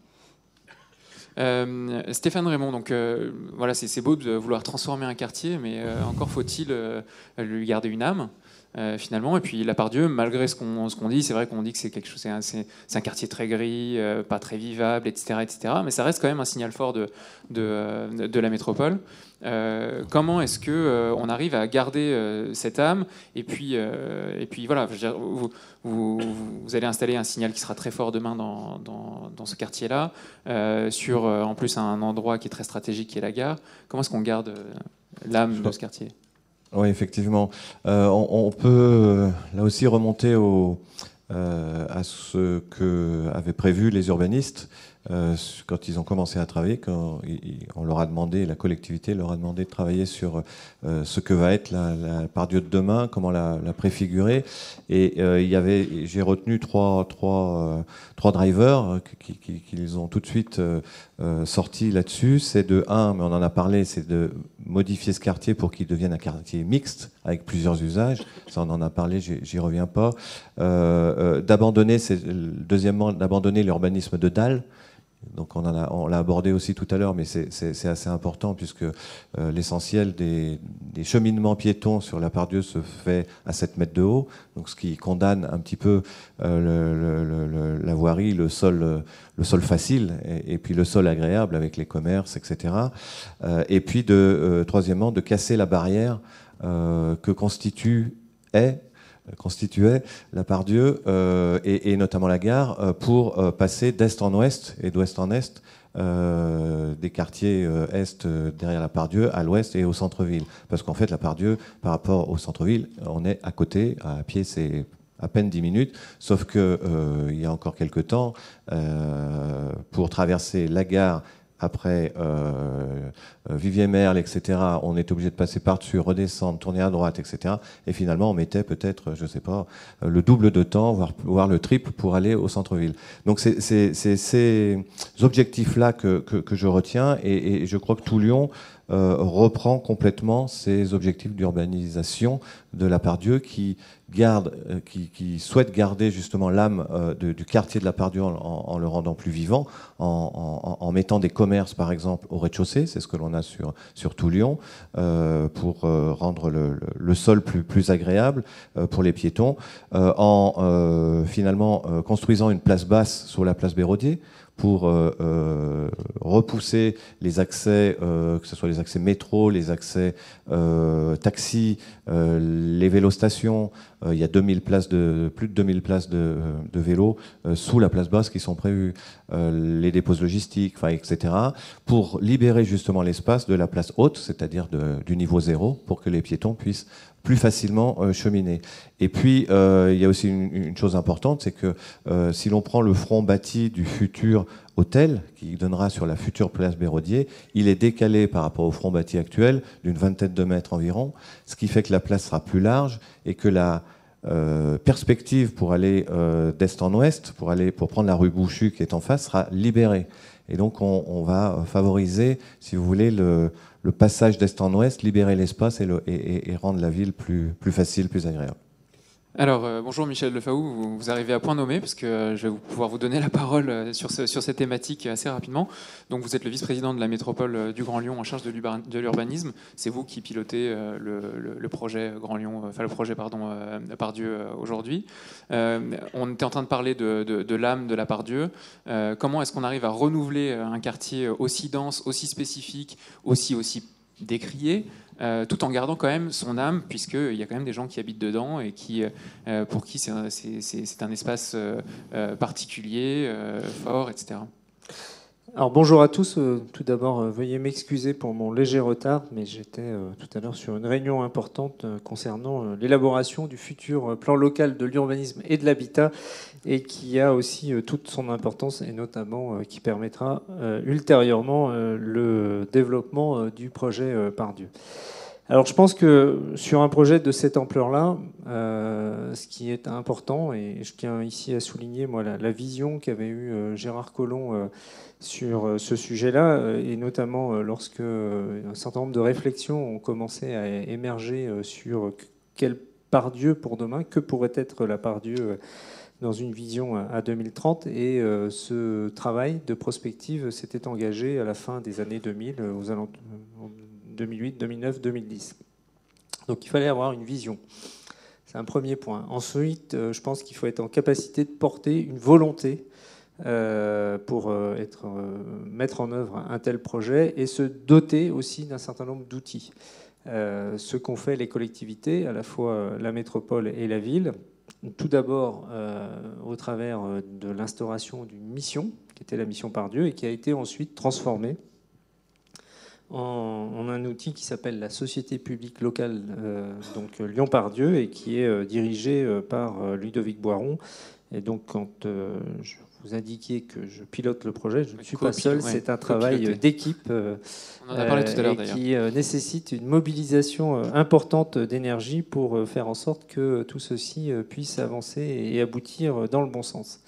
Euh, Stéphane Raymond, donc euh, voilà, c'est, c'est beau de vouloir transformer un quartier, mais euh, encore faut-il euh, lui garder une âme. Euh, finalement, et puis Lapardieu, malgré ce qu'on, ce qu'on dit, c'est vrai qu'on dit que c'est quelque chose, c'est un, c'est, c'est un quartier très gris, euh, pas très vivable, et cetera, et cetera. Mais ça reste quand même un signal fort de de, euh, de la métropole. Euh, comment est-ce que euh, on arrive à garder euh, cette âme et puis euh, et puis voilà, je veux dire, vous, vous, vous allez installer un signal qui sera très fort demain dans dans, dans ce quartier-là, euh, sur euh, en plus un endroit qui est très stratégique, qui est la gare. Comment est-ce qu'on garde euh, l'âme de ce quartier? Oui, effectivement. Euh, on, on peut euh, là aussi remonter au, euh, à ce que avaient prévu les urbanistes euh, quand ils ont commencé à travailler, quand ils, on leur a demandé, la collectivité leur a demandé de travailler sur euh, ce que va être la, la Part-Dieu de demain, comment la, la préfigurer. Et euh, il y avait, j'ai retenu trois, trois, euh, trois drivers qui, qui, qu'ils ont tout de suite euh, euh, sortis là-dessus. C'est de un, mais on en a parlé, c'est de modifier ce quartier pour qu'il devienne un quartier mixte avec plusieurs usages. Ça, on en a parlé, j'y, j'y reviens pas. Euh, euh, d'abandonner, c'est deuxièmement d'abandonner l'urbanisme de dalle. Donc on, en a, on l'a abordé aussi tout à l'heure, mais c'est, c'est, c'est assez important puisque euh, l'essentiel des, des cheminements piétons sur la Part-Dieu se fait à sept mètres de haut, donc ce qui condamne un petit peu euh, le, le, le, la voirie, le sol, le sol facile et, et puis le sol agréable avec les commerces, et cetera. Euh, et puis de, euh, troisièmement, de casser la barrière euh, que constitue est constituait la Part-Dieu euh, et, et notamment la gare euh, pour euh, passer d'est en ouest et d'ouest en est euh, des quartiers euh, est euh, derrière la Part-Dieu à l'ouest et au centre-ville. Parce qu'en fait la Part-Dieu par rapport au centre-ville, on est à côté, à pied c'est à peine dix minutes, sauf que euh, il y a encore quelques temps, euh, pour traverser la gare après euh, Vivier-Merle, et cetera, on était obligé de passer par-dessus, redescendre, tourner à droite, et cetera. Et finalement, on mettait peut-être, je ne sais pas, le double de temps, voire, voire le triple pour aller au centre-ville. Donc c'est, c'est, c'est ces objectifs-là que, que, que je retiens, et, et je crois que tout Lyon euh, reprend complètement ces objectifs d'urbanisation de la Part-Dieu qui garde, euh, qui, qui souhaite garder justement l'âme euh, de, du quartier de la Part-Dieu en, en, en le rendant plus vivant, en, en, en mettant des commerces par exemple au rez-de-chaussée, c'est ce que l'on a sur, sur tout Lyon, euh, pour euh, rendre le, le, le sol plus, plus agréable euh, pour les piétons, euh, en euh, finalement euh, construisant une place basse sur la place Béraudier, pour euh, euh, repousser les accès, euh, que ce soit les accès métro, les accès euh, taxi, euh, les vélostations. Euh, il y a deux mille places de, plus de deux mille places de, de vélos euh, sous la place basse qui sont prévues, euh, les dépôts logistiques, enfin, et cetera, pour libérer justement l'espace de la place haute, c'est-à-dire de, du niveau zéro, pour que les piétons puissent plus facilement euh, cheminer. Et puis, euh, il y a aussi une, une chose importante, c'est que euh, si l'on prend le front bâti du futur hôtel, qui donnera sur la future place Béraudier, il est décalé par rapport au front bâti actuel d'une vingtaine de mètres environ, ce qui fait que la place sera plus large et que la euh, perspective pour aller euh, d'est en ouest, pour, aller, pour prendre la rue Bouchu qui est en face, sera libérée. Et donc, on, on va favoriser, si vous voulez, le le passage d'est en ouest, libérer l'espace et, le, et, et rendre la ville plus, plus facile, plus agréable. Alors, euh, bonjour Michel Lefaou, vous, vous arrivez à point nommé, parce que euh, je vais vous, pouvoir vous donner la parole euh, sur, ce, sur cette thématique assez rapidement. Donc, vous êtes le vice-président de la métropole euh, du Grand Lyon en charge de, de l'urbanisme. C'est vous qui pilotez euh, le, le, le projet Grand Lyon, enfin le projet pardon euh, Part-Dieu euh, aujourd'hui. Euh, on était en train de parler de, de, de l'âme de la Part-Dieu. Euh, comment est-ce qu'on arrive à renouveler un quartier aussi dense, aussi spécifique, aussi aussi décrié, euh, tout en gardant quand même son âme, puisqu'il y a quand même des gens qui habitent dedans et qui, euh, pour qui c'est un, c'est, c'est, c'est un espace euh, euh, particulier, euh, fort, et cetera. Alors bonjour à tous. Euh, tout d'abord, euh, veuillez m'excuser pour mon léger retard, mais j'étais euh, tout à l'heure sur une réunion importante euh, concernant euh, l'élaboration du futur plan local de l'urbanisme et de l'habitat, et qui a aussi euh, toute son importance, et notamment euh, qui permettra euh, ultérieurement euh, le développement euh, du projet euh, Pardieu. Alors je pense que sur un projet de cette ampleur-là, euh, ce qui est important, et je tiens ici à souligner moi, la, la vision qu'avait eue euh, Gérard Collomb euh, sur euh, ce sujet-là, euh, et notamment euh, lorsque euh, un certain nombre de réflexions ont commencé à émerger euh, sur quel Pardieu pour demain, que pourrait être la Pardieu euh, dans une vision à deux mille trente, et euh, ce travail de prospective s'était engagé à la fin des années deux mille, euh, aux alentours deux mille huit, deux mille neuf, deux mille dix. Donc il fallait avoir une vision. C'est un premier point. Ensuite, euh, je pense qu'il faut être en capacité de porter une volonté euh, pour euh, être, euh, mettre en œuvre un tel projet et se doter aussi d'un certain nombre d'outils. Euh, ce qu'ont fait les collectivités, à la fois la métropole et la ville, tout d'abord euh, au travers de l'instauration d'une mission, qui était la mission Pardieu, et qui a été ensuite transformée en, en un outil qui s'appelle la Société publique locale, euh, donc Lyon Pardieu, et qui est euh, dirigé euh, par euh, Ludovic Boiron. Et donc, quand euh, je vous indiquiez que je pilote le projet, je ne suis pas seul, ouais, c'est un travail d'équipe euh, On en a parlé tout à l'heure, et qui euh, nécessite une mobilisation euh, importante d'énergie pour euh, faire en sorte que tout ceci euh, puisse avancer et aboutir dans le bon sens.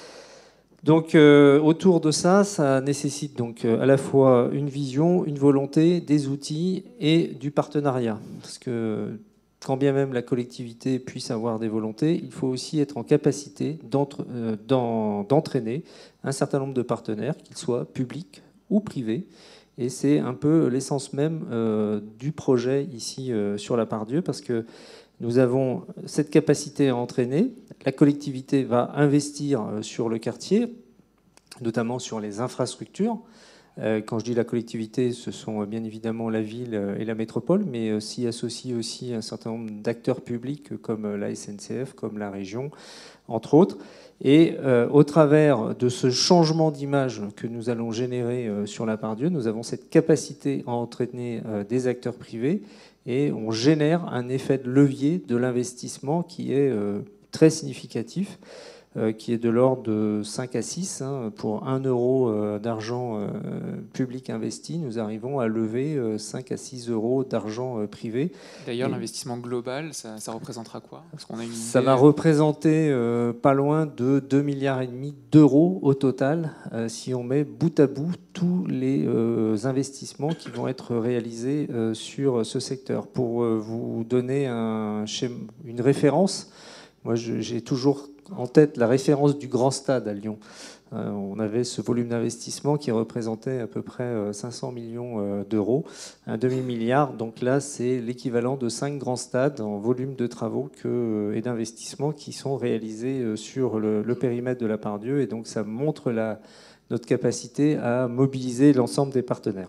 Donc euh, autour de ça, ça nécessite donc euh, à la fois une vision, une volonté, des outils et du partenariat. Parce que quand bien même la collectivité puisse avoir des volontés, il faut aussi être en capacité d'entre, euh, d'en, d'entraîner un certain nombre de partenaires, qu'ils soient publics ou privés. Et c'est un peu l'essence même euh, du projet ici euh, sur la Pardieu, parce que nous avons cette capacité à entraîner. La collectivité va investir sur le quartier, notamment sur les infrastructures. Quand je dis la collectivité, ce sont bien évidemment la ville et la métropole, mais s'y associe aussi un certain nombre d'acteurs publics comme la S N C F, comme la région, entre autres. Et euh, au travers de ce changement d'image que nous allons générer euh, sur la Pardieu, nous avons cette capacité à entraîner euh, des acteurs privés, et on génère un effet de levier de l'investissement qui est euh, très significatif, euh, qui est de l'ordre de cinq à six. Hein, pour un euro euh, d'argent euh, public investi, nous arrivons à lever euh, cinq à six euros d'argent euh, privé. D'ailleurs, et l'investissement global, ça, ça représentera quoi? Parce qu'on a une Ça idée... va représenter euh, pas loin de deux milliards et demi d'euros au total, euh, si on met bout à bout tous les euh, investissements qui vont être réalisés euh, sur ce secteur. Pour euh, vous donner un schéma, une référence, moi je, j'ai toujours en tête la référence du Grand Stade à Lyon. Euh, on avait ce volume d'investissement qui représentait à peu près euh, cinq cents millions euh, d'euros, un demi-milliard. Donc là, c'est l'équivalent de cinq grands stades en volume de travaux que, euh, et d'investissements qui sont réalisés euh, sur le, le périmètre de la Pardieu. Et donc ça montre la, notre capacité à mobiliser l'ensemble des partenaires.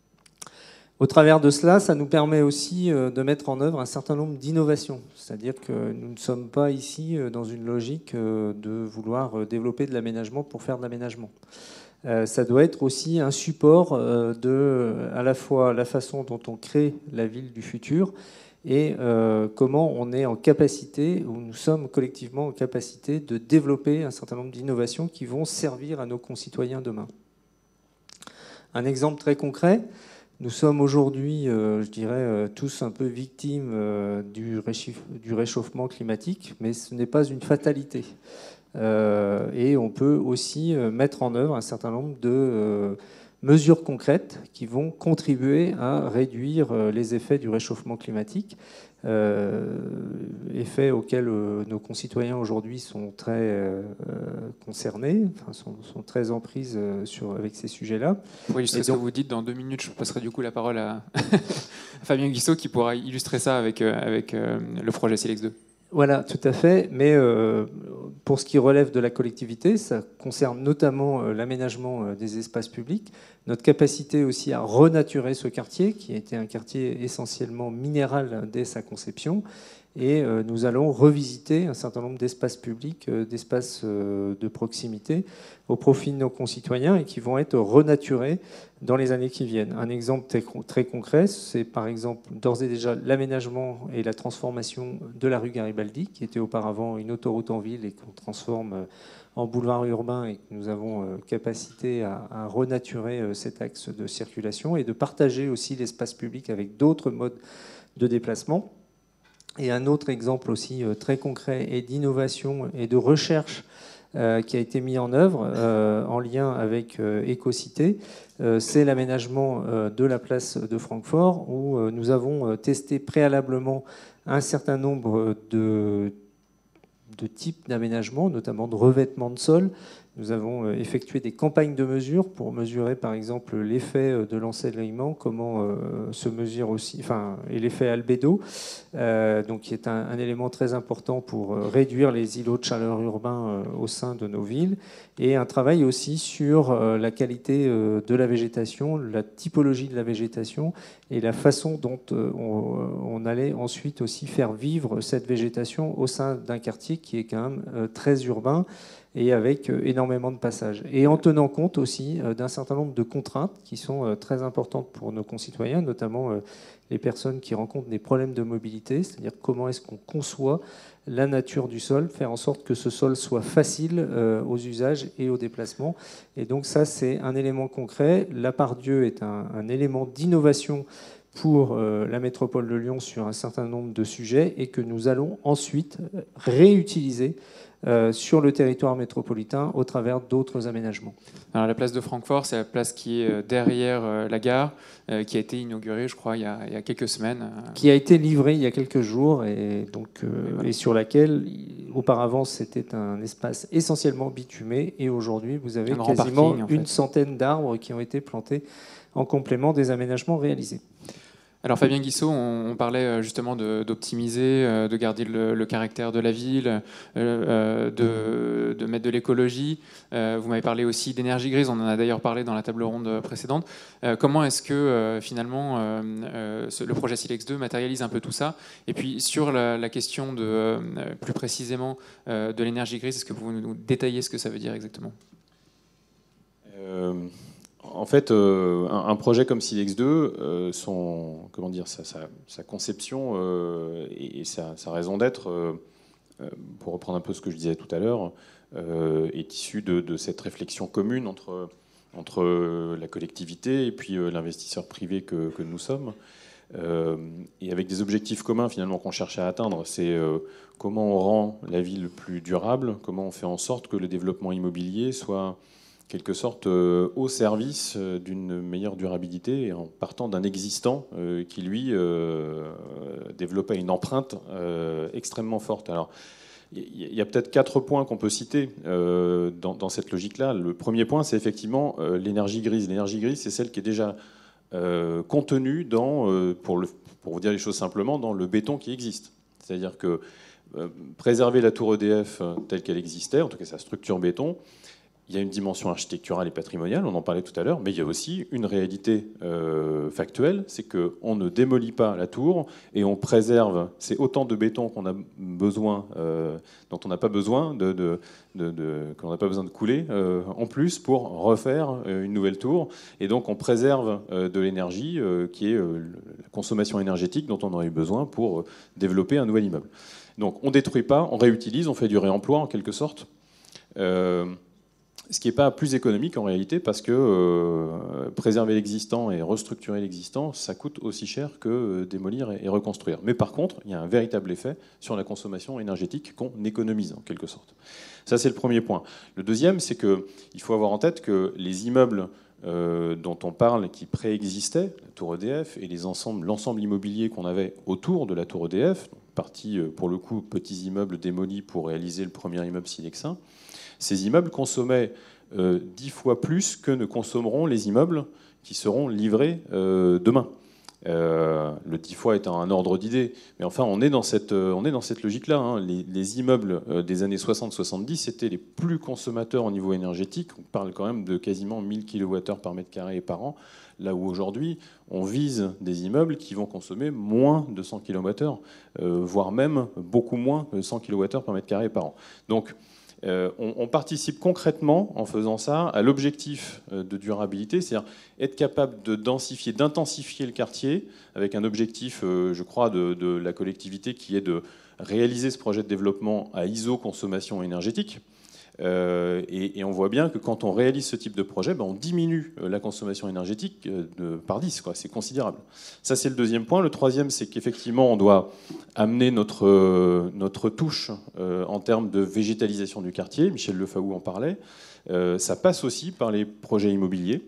Au travers de cela, ça nous permet aussi de mettre en œuvre un certain nombre d'innovations. C'est-à-dire que nous ne sommes pas ici dans une logique de vouloir développer de l'aménagement pour faire de l'aménagement. Ça doit être aussi un support de à la fois la façon dont on crée la ville du futur et comment on est en capacité, ou nous sommes collectivement en capacité de développer un certain nombre d'innovations qui vont servir à nos concitoyens demain. Un exemple très concret. Nous sommes aujourd'hui, euh, je dirais, euh, tous un peu victimes euh, du, réchif- du réchauffement climatique, mais ce n'est pas une fatalité. Euh, et on peut aussi euh, mettre en œuvre un certain nombre de euh, mesures concrètes qui vont contribuer à réduire euh, les effets du réchauffement climatique, euh, effets auxquels euh, nos concitoyens aujourd'hui sont très euh, concernés, enfin, sont, sont très en prise euh, sur, avec ces sujets-là. Pour illustrer donc, ce que vous dites, dans deux minutes, je passerai du coup la parole à Fabien Guissot qui pourra illustrer ça avec, euh, avec euh, le projet Silex deux. Voilà, tout à fait. Mais euh, pour ce qui relève de la collectivité, ça concerne notamment euh, l'aménagement euh, des espaces publics, notre capacité aussi à renaturer ce quartier, qui était un quartier essentiellement minéral dès sa conception. Et euh, nous allons revisiter un certain nombre d'espaces publics, euh, d'espaces euh, de proximité au profit de nos concitoyens et qui vont être renaturés dans les années qui viennent. Un exemple très, très concret, c'est par exemple d'ores et déjà l'aménagement et la transformation de la rue Garibaldi, qui était auparavant une autoroute en ville et qu'on transforme en boulevard urbain et que nous avons euh, capacité à, à renaturer euh, cet axe de circulation et de partager aussi l'espace public avec d'autres modes de déplacement. Et un autre exemple aussi euh, très concret et d'innovation et de recherche euh, qui a été mis en œuvre euh, en lien avec euh, Écocité, euh, c'est l'aménagement euh, de la place de Francfort où euh, nous avons euh, testé préalablement un certain nombre de, de types d'aménagement, notamment de revêtement de sol. Nous avons effectué des campagnes de mesure pour mesurer, par exemple, l'effet de l'ensoleillement, comment euh, se mesure aussi, enfin, et l'effet albédo, euh, donc qui est un, un élément très important pour réduire les îlots de chaleur urbains euh, au sein de nos villes, et un travail aussi sur euh, la qualité euh, de la végétation, la typologie de la végétation et la façon dont euh, on, on allait ensuite aussi faire vivre cette végétation au sein d'un quartier qui est quand même euh, très urbain et avec énormément de passages. Et en tenant compte aussi d'un certain nombre de contraintes qui sont très importantes pour nos concitoyens, notamment les personnes qui rencontrent des problèmes de mobilité, c'est-à-dire comment est-ce qu'on conçoit la nature du sol, faire en sorte que ce sol soit facile aux usages et aux déplacements. Et donc ça, c'est un élément concret. La Part-Dieu est un, un élément d'innovation pour la métropole de Lyon sur un certain nombre de sujets et que nous allons ensuite réutiliser Euh, sur le territoire métropolitain au travers d'autres aménagements. Alors, la place de Francfort, c'est la place qui est derrière euh, la gare, euh, qui a été inaugurée, je crois, il y a, il y a quelques semaines. Qui a été livrée il y a quelques jours et, donc, euh, et, voilà. et sur laquelle, auparavant, c'était un espace essentiellement bitumé et aujourd'hui, vous avez quasiment parking, en fait. une centaine d'arbres qui ont été plantés en complément des aménagements réalisés. Alors Fabien Guissot, on, on parlait justement de, d'optimiser, de garder le, le caractère de la ville, euh, de, de mettre de l'écologie. Euh, vous m'avez parlé aussi d'énergie grise, on en a d'ailleurs parlé dans la table ronde précédente. Euh, comment est-ce que euh, finalement euh, euh, ce, le projet Silex deux matérialise un peu tout ça? Et puis sur la, la question de, euh, plus précisément euh, de l'énergie grise, est-ce que vous nous détaillez ce que ça veut dire exactement? euh... En fait, euh, un, un projet comme Silex deux, euh, son, comment dire, sa, sa, sa conception euh, et, et sa, sa raison d'être, euh, pour reprendre un peu ce que je disais tout à l'heure, euh, est issue de, de cette réflexion commune entre, entre la collectivité et puis euh, l'investisseur privé que, que nous sommes, euh, et avec des objectifs communs finalement qu'on cherche à atteindre. C'est euh, comment on rend la ville plus durable, comment on fait en sorte que le développement immobilier soit quelque sorte euh, au service euh, d'une meilleure durabilité et en partant d'un existant euh, qui, lui, euh, développait une empreinte euh, extrêmement forte. Alors, il y a peut-être quatre points qu'on peut citer euh, dans, dans cette logique-là. Le premier point, c'est effectivement euh, l'énergie grise. L'énergie grise, c'est celle qui est déjà euh, contenue dans, euh, pour, le, pour vous dire les choses simplement, dans le béton qui existe. C'est-à-dire que euh, préserver la tour E D F telle qu'elle existait, en tout cas sa structure béton, il y a une dimension architecturale et patrimoniale, on en parlait tout à l'heure, mais il y a aussi une réalité euh, factuelle, c'est qu'on ne démolit pas la tour et on préserve, c'est autant de béton qu'on a besoin, euh, dont on n'a pas besoin de, de, de, de qu'on n'a pas besoin de couler euh, en plus pour refaire euh, une nouvelle tour, et donc on préserve euh, de l'énergie euh, qui est euh, la consommation énergétique dont on aurait eu besoin pour euh, développer un nouvel immeuble. Donc on ne détruit pas, on réutilise, on fait du réemploi en quelque sorte. Euh, Ce qui n'est pas plus économique en réalité, parce que euh, préserver l'existant et restructurer l'existant, ça coûte aussi cher que euh, démolir et, et reconstruire. Mais par contre, il y a un véritable effet sur la consommation énergétique qu'on économise en quelque sorte. Ça, c'est le premier point. Le deuxième, c'est qu'il faut avoir en tête que les immeubles euh, dont on parle, qui préexistaient, la tour E D F, et les ensembles, l'ensemble immobilier qu'on avait autour de la tour E D F, partie pour le coup petits immeubles démolis pour réaliser le premier immeuble Silex un, ces immeubles consommaient euh, dix fois plus que ne consommeront les immeubles qui seront livrés euh, demain. Euh, le dix fois étant un ordre d'idée. Mais enfin, on est dans cette, euh, on est dans cette logique-là. Hein. Les, les immeubles euh, des années soixante soixante-dix, c'était les plus consommateurs au niveau énergétique. On parle quand même de quasiment mille kilowattheures par mètre carré par an. Là où aujourd'hui, on vise des immeubles qui vont consommer moins de cent kilowattheures, euh, voire même beaucoup moins de cent kilowattheures par mètre carré par an. Donc, Euh, on, on participe concrètement, en faisant ça, à l'objectif euh, de durabilité, c'est-à-dire être capable de densifier, d'intensifier le quartier, avec un objectif, euh, je crois, de, de la collectivité qui est de réaliser ce projet de développement à I S O consommation énergétique. Euh, et, et on voit bien que quand on réalise ce type de projet, ben on diminue la consommation énergétique de, par dix, quoi. C'est considérable. Ça, c'est le deuxième point. Le troisième, c'est qu'effectivement, on doit amener notre, notre touche euh, en termes de végétalisation du quartier. Michel Lefaou en parlait. Euh, ça passe aussi par les projets immobiliers.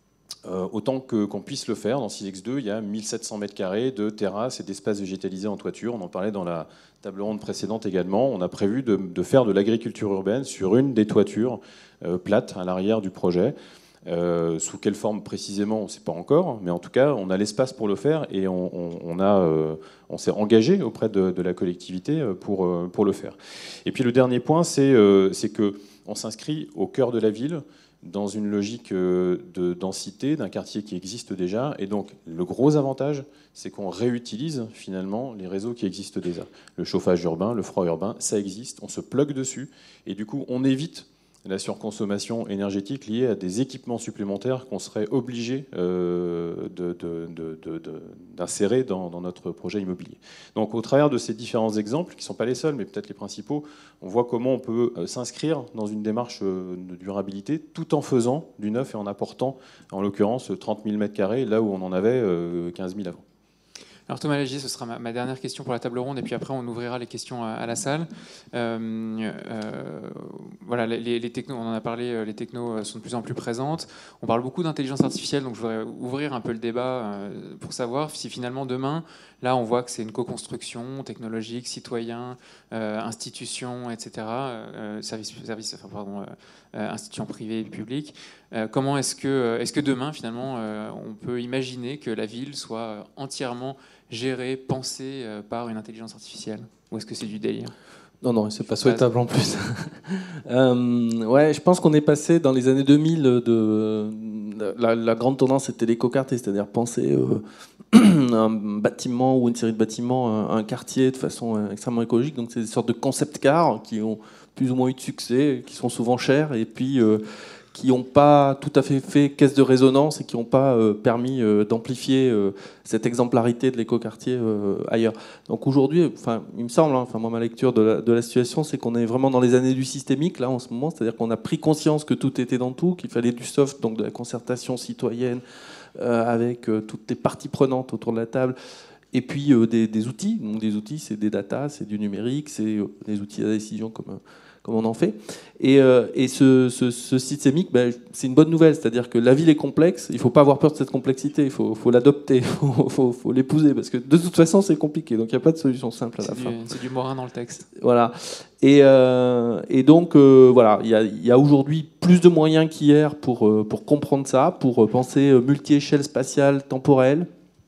Euh, autant que, qu'on puisse le faire. Dans Silex deux, il y a mille sept cents mètres carrés de terrasses et d'espaces végétalisés en toiture. On en parlait dans la table ronde précédente également. On a prévu de, de faire de l'agriculture urbaine sur une des toitures euh, plates à l'arrière du projet. Euh, sous quelle forme précisément, on ne sait pas encore, mais en tout cas, on a l'espace pour le faire et on, on, on, a, euh, on s'est engagé auprès de, de la collectivité pour, euh, pour le faire. Et puis le dernier point, c'est, euh, c'est qu'on s'inscrit au cœur de la ville, dans une logique de densité d'un quartier qui existe déjà. Et donc, le gros avantage, c'est qu'on réutilise finalement les réseaux qui existent déjà. Le chauffage urbain, le froid urbain, ça existe, on se plug dessus. Et du coup, on évite la surconsommation énergétique liée à des équipements supplémentaires qu'on serait obligé euh, de, de, de, de, de, d'insérer dans, dans notre projet immobilier. Donc au travers de ces différents exemples, qui ne sont pas les seuls, mais peut-être les principaux, on voit comment on peut s'inscrire dans une démarche de durabilité tout en faisant du neuf et en apportant, en l'occurrence, trente mille mètres carrés, là où on en avait quinze mille avant. Alors Thomas Lagier, ce sera ma, ma dernière question pour la table ronde, et puis après on ouvrira les questions à, à la salle. Euh, euh, voilà, les, les technos, on en a parlé, les technos sont de plus en plus présentes. On parle beaucoup d'intelligence artificielle, donc je voudrais ouvrir un peu le débat pour savoir si finalement demain, là on voit que c'est une co-construction technologique, citoyen, euh, institution, et cetera. Euh, service, service, enfin pardon, euh, institution privée et publique. Euh, comment est-ce que, est-ce que demain finalement euh, on peut imaginer que la ville soit entièrement géré, pensé euh, par une intelligence artificielle? Ou est-ce que c'est du délire? Non, non, c'est pas souhaitable en plus. euh, ouais, je pense qu'on est passé dans les années deux mille de... La, la grande tendance était l'éco-quartier, c'est-à-dire penser euh, un bâtiment ou une série de bâtiments, un quartier de façon extrêmement écologique. Donc c'est des sortes de concept cars qui ont plus ou moins eu de succès, qui sont souvent chers, et puis... Euh, qui n'ont pas tout à fait fait caisse de résonance et qui n'ont pas euh, permis euh, d'amplifier euh, cette exemplarité de l'écoquartier euh, ailleurs. Donc aujourd'hui, enfin, il me semble, hein, enfin, moi, ma lecture de la, de la situation, c'est qu'on est vraiment dans les années du systémique, là, en ce moment, c'est-à-dire qu'on a pris conscience que tout était dans tout, qu'il fallait du soft, donc de la concertation citoyenne, euh, avec euh, toutes les parties prenantes autour de la table, et puis euh, des, des outils. Donc des outils, c'est des data, c'est du numérique, c'est euh, des outils à décision comme... Euh, comme on en fait. Et, euh, et ce, ce, ce systémique, ben, c'est une bonne nouvelle, c'est-à-dire que la ville est complexe, il ne faut pas avoir peur de cette complexité, il faut, faut l'adopter, il faut, faut, faut l'épouser, parce que de toute façon, c'est compliqué, donc il n'y a pas de solution simple à la c'est fin. Du, c'est du Morin dans le texte. Voilà. Et, euh, et donc, euh, voilà, il y a, y a aujourd'hui plus de moyens qu'hier pour, euh, pour comprendre ça, pour penser multi-échelle spatiale, temporelle,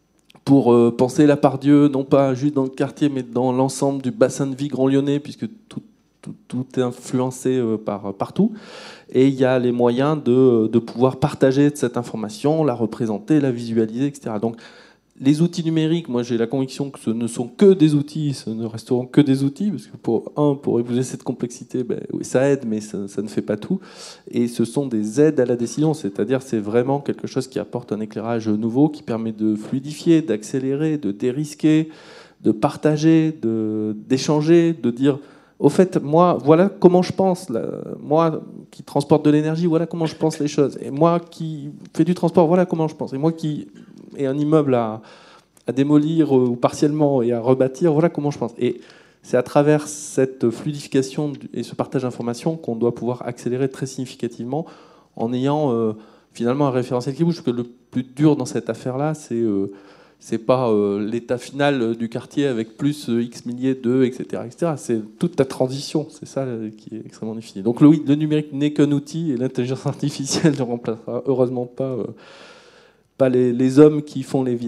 pour euh, penser la Part-Dieu, non pas juste dans le quartier, mais dans l'ensemble du bassin de vie grand lyonnais, puisque tout Tout, tout est influencé euh, par, partout. Et il y a les moyens de, de pouvoir partager cette information, la représenter, la visualiser, et cetera. Donc, les outils numériques, moi j'ai la conviction que ce ne sont que des outils, ce ne resteront que des outils, parce que pour un, pour épouser cette complexité, ben, oui, ça aide, mais ça, ça ne fait pas tout. Et ce sont des aides à la décision, c'est-à-dire c'est vraiment quelque chose qui apporte un éclairage nouveau, qui permet de fluidifier, d'accélérer, de dérisquer, de partager, de, d'échanger, de dire... Au fait, moi, voilà comment je pense. Là. Moi qui transporte de l'énergie, voilà comment je pense les choses. Et moi qui fais du transport, voilà comment je pense. Et moi qui ai un immeuble à, à démolir ou partiellement et à rebâtir, voilà comment je pense. Et c'est à travers cette fluidification et ce partage d'informations qu'on doit pouvoir accélérer très significativement en ayant euh, finalement un référentiel qui bouge. Parce que le plus dur dans cette affaire-là, c'est... Euh, c'est pas euh, l'état final du quartier avec plus euh, X milliers de, et cetera, et cetera. C'est toute ta transition, c'est ça euh, qui est extrêmement difficile. Donc le, oui, le numérique n'est qu'un outil et l'intelligence artificielle ne remplacera heureusement pas, euh, pas les, les hommes qui font les villes.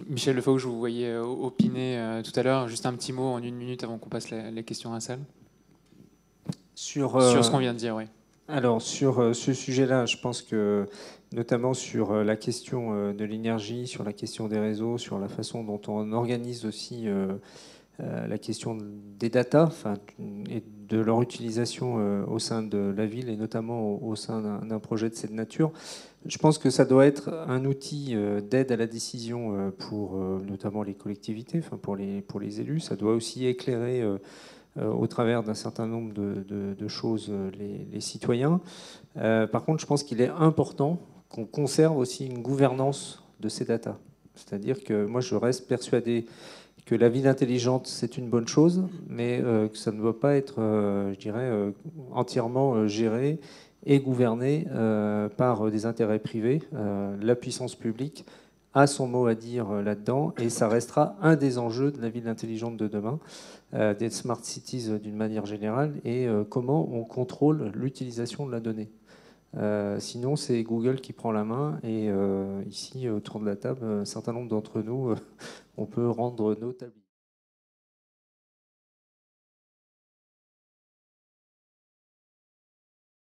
Michel Lefaux, je vous voyais opiner euh, tout à l'heure. Juste un petit mot en une minute avant qu'on passe la, les questions à la salle. Sur, euh, sur ce qu'on vient de dire, oui. Alors, sur euh, ce sujet-là, je pense que, notamment sur euh, la question euh, de l'énergie, sur la question des réseaux, sur la façon dont on organise aussi euh, euh, la question des data, enfin, et de leur utilisation euh, au sein de la ville, et notamment au, au sein d'un, d'un projet de cette nature, je pense que ça doit être un outil euh, d'aide à la décision euh, pour euh, notamment les collectivités, enfin, pour les, pour les élus. Ça doit aussi éclairer euh, euh, au travers d'un certain nombre de, de, de choses euh, les, les citoyens. Euh, par contre, je pense qu'il est important qu'on conserve aussi une gouvernance de ces data. C'est-à-dire que moi, je reste persuadé que la ville intelligente, c'est une bonne chose, mais euh, que ça ne doit pas être, euh, je dirais, euh, entièrement euh, géré et gouverné euh, par des intérêts privés. Euh, la puissance publique a son mot à dire euh, là-dedans, et ça restera un des enjeux de la ville intelligente de demain, euh, des smart cities euh, d'une manière générale, et euh, comment on contrôle l'utilisation de la donnée. Euh, sinon, c'est Google qui prend la main, et euh, ici, autour de la table, un certain nombre d'entre nous, euh, on peut rendre nos tabliers.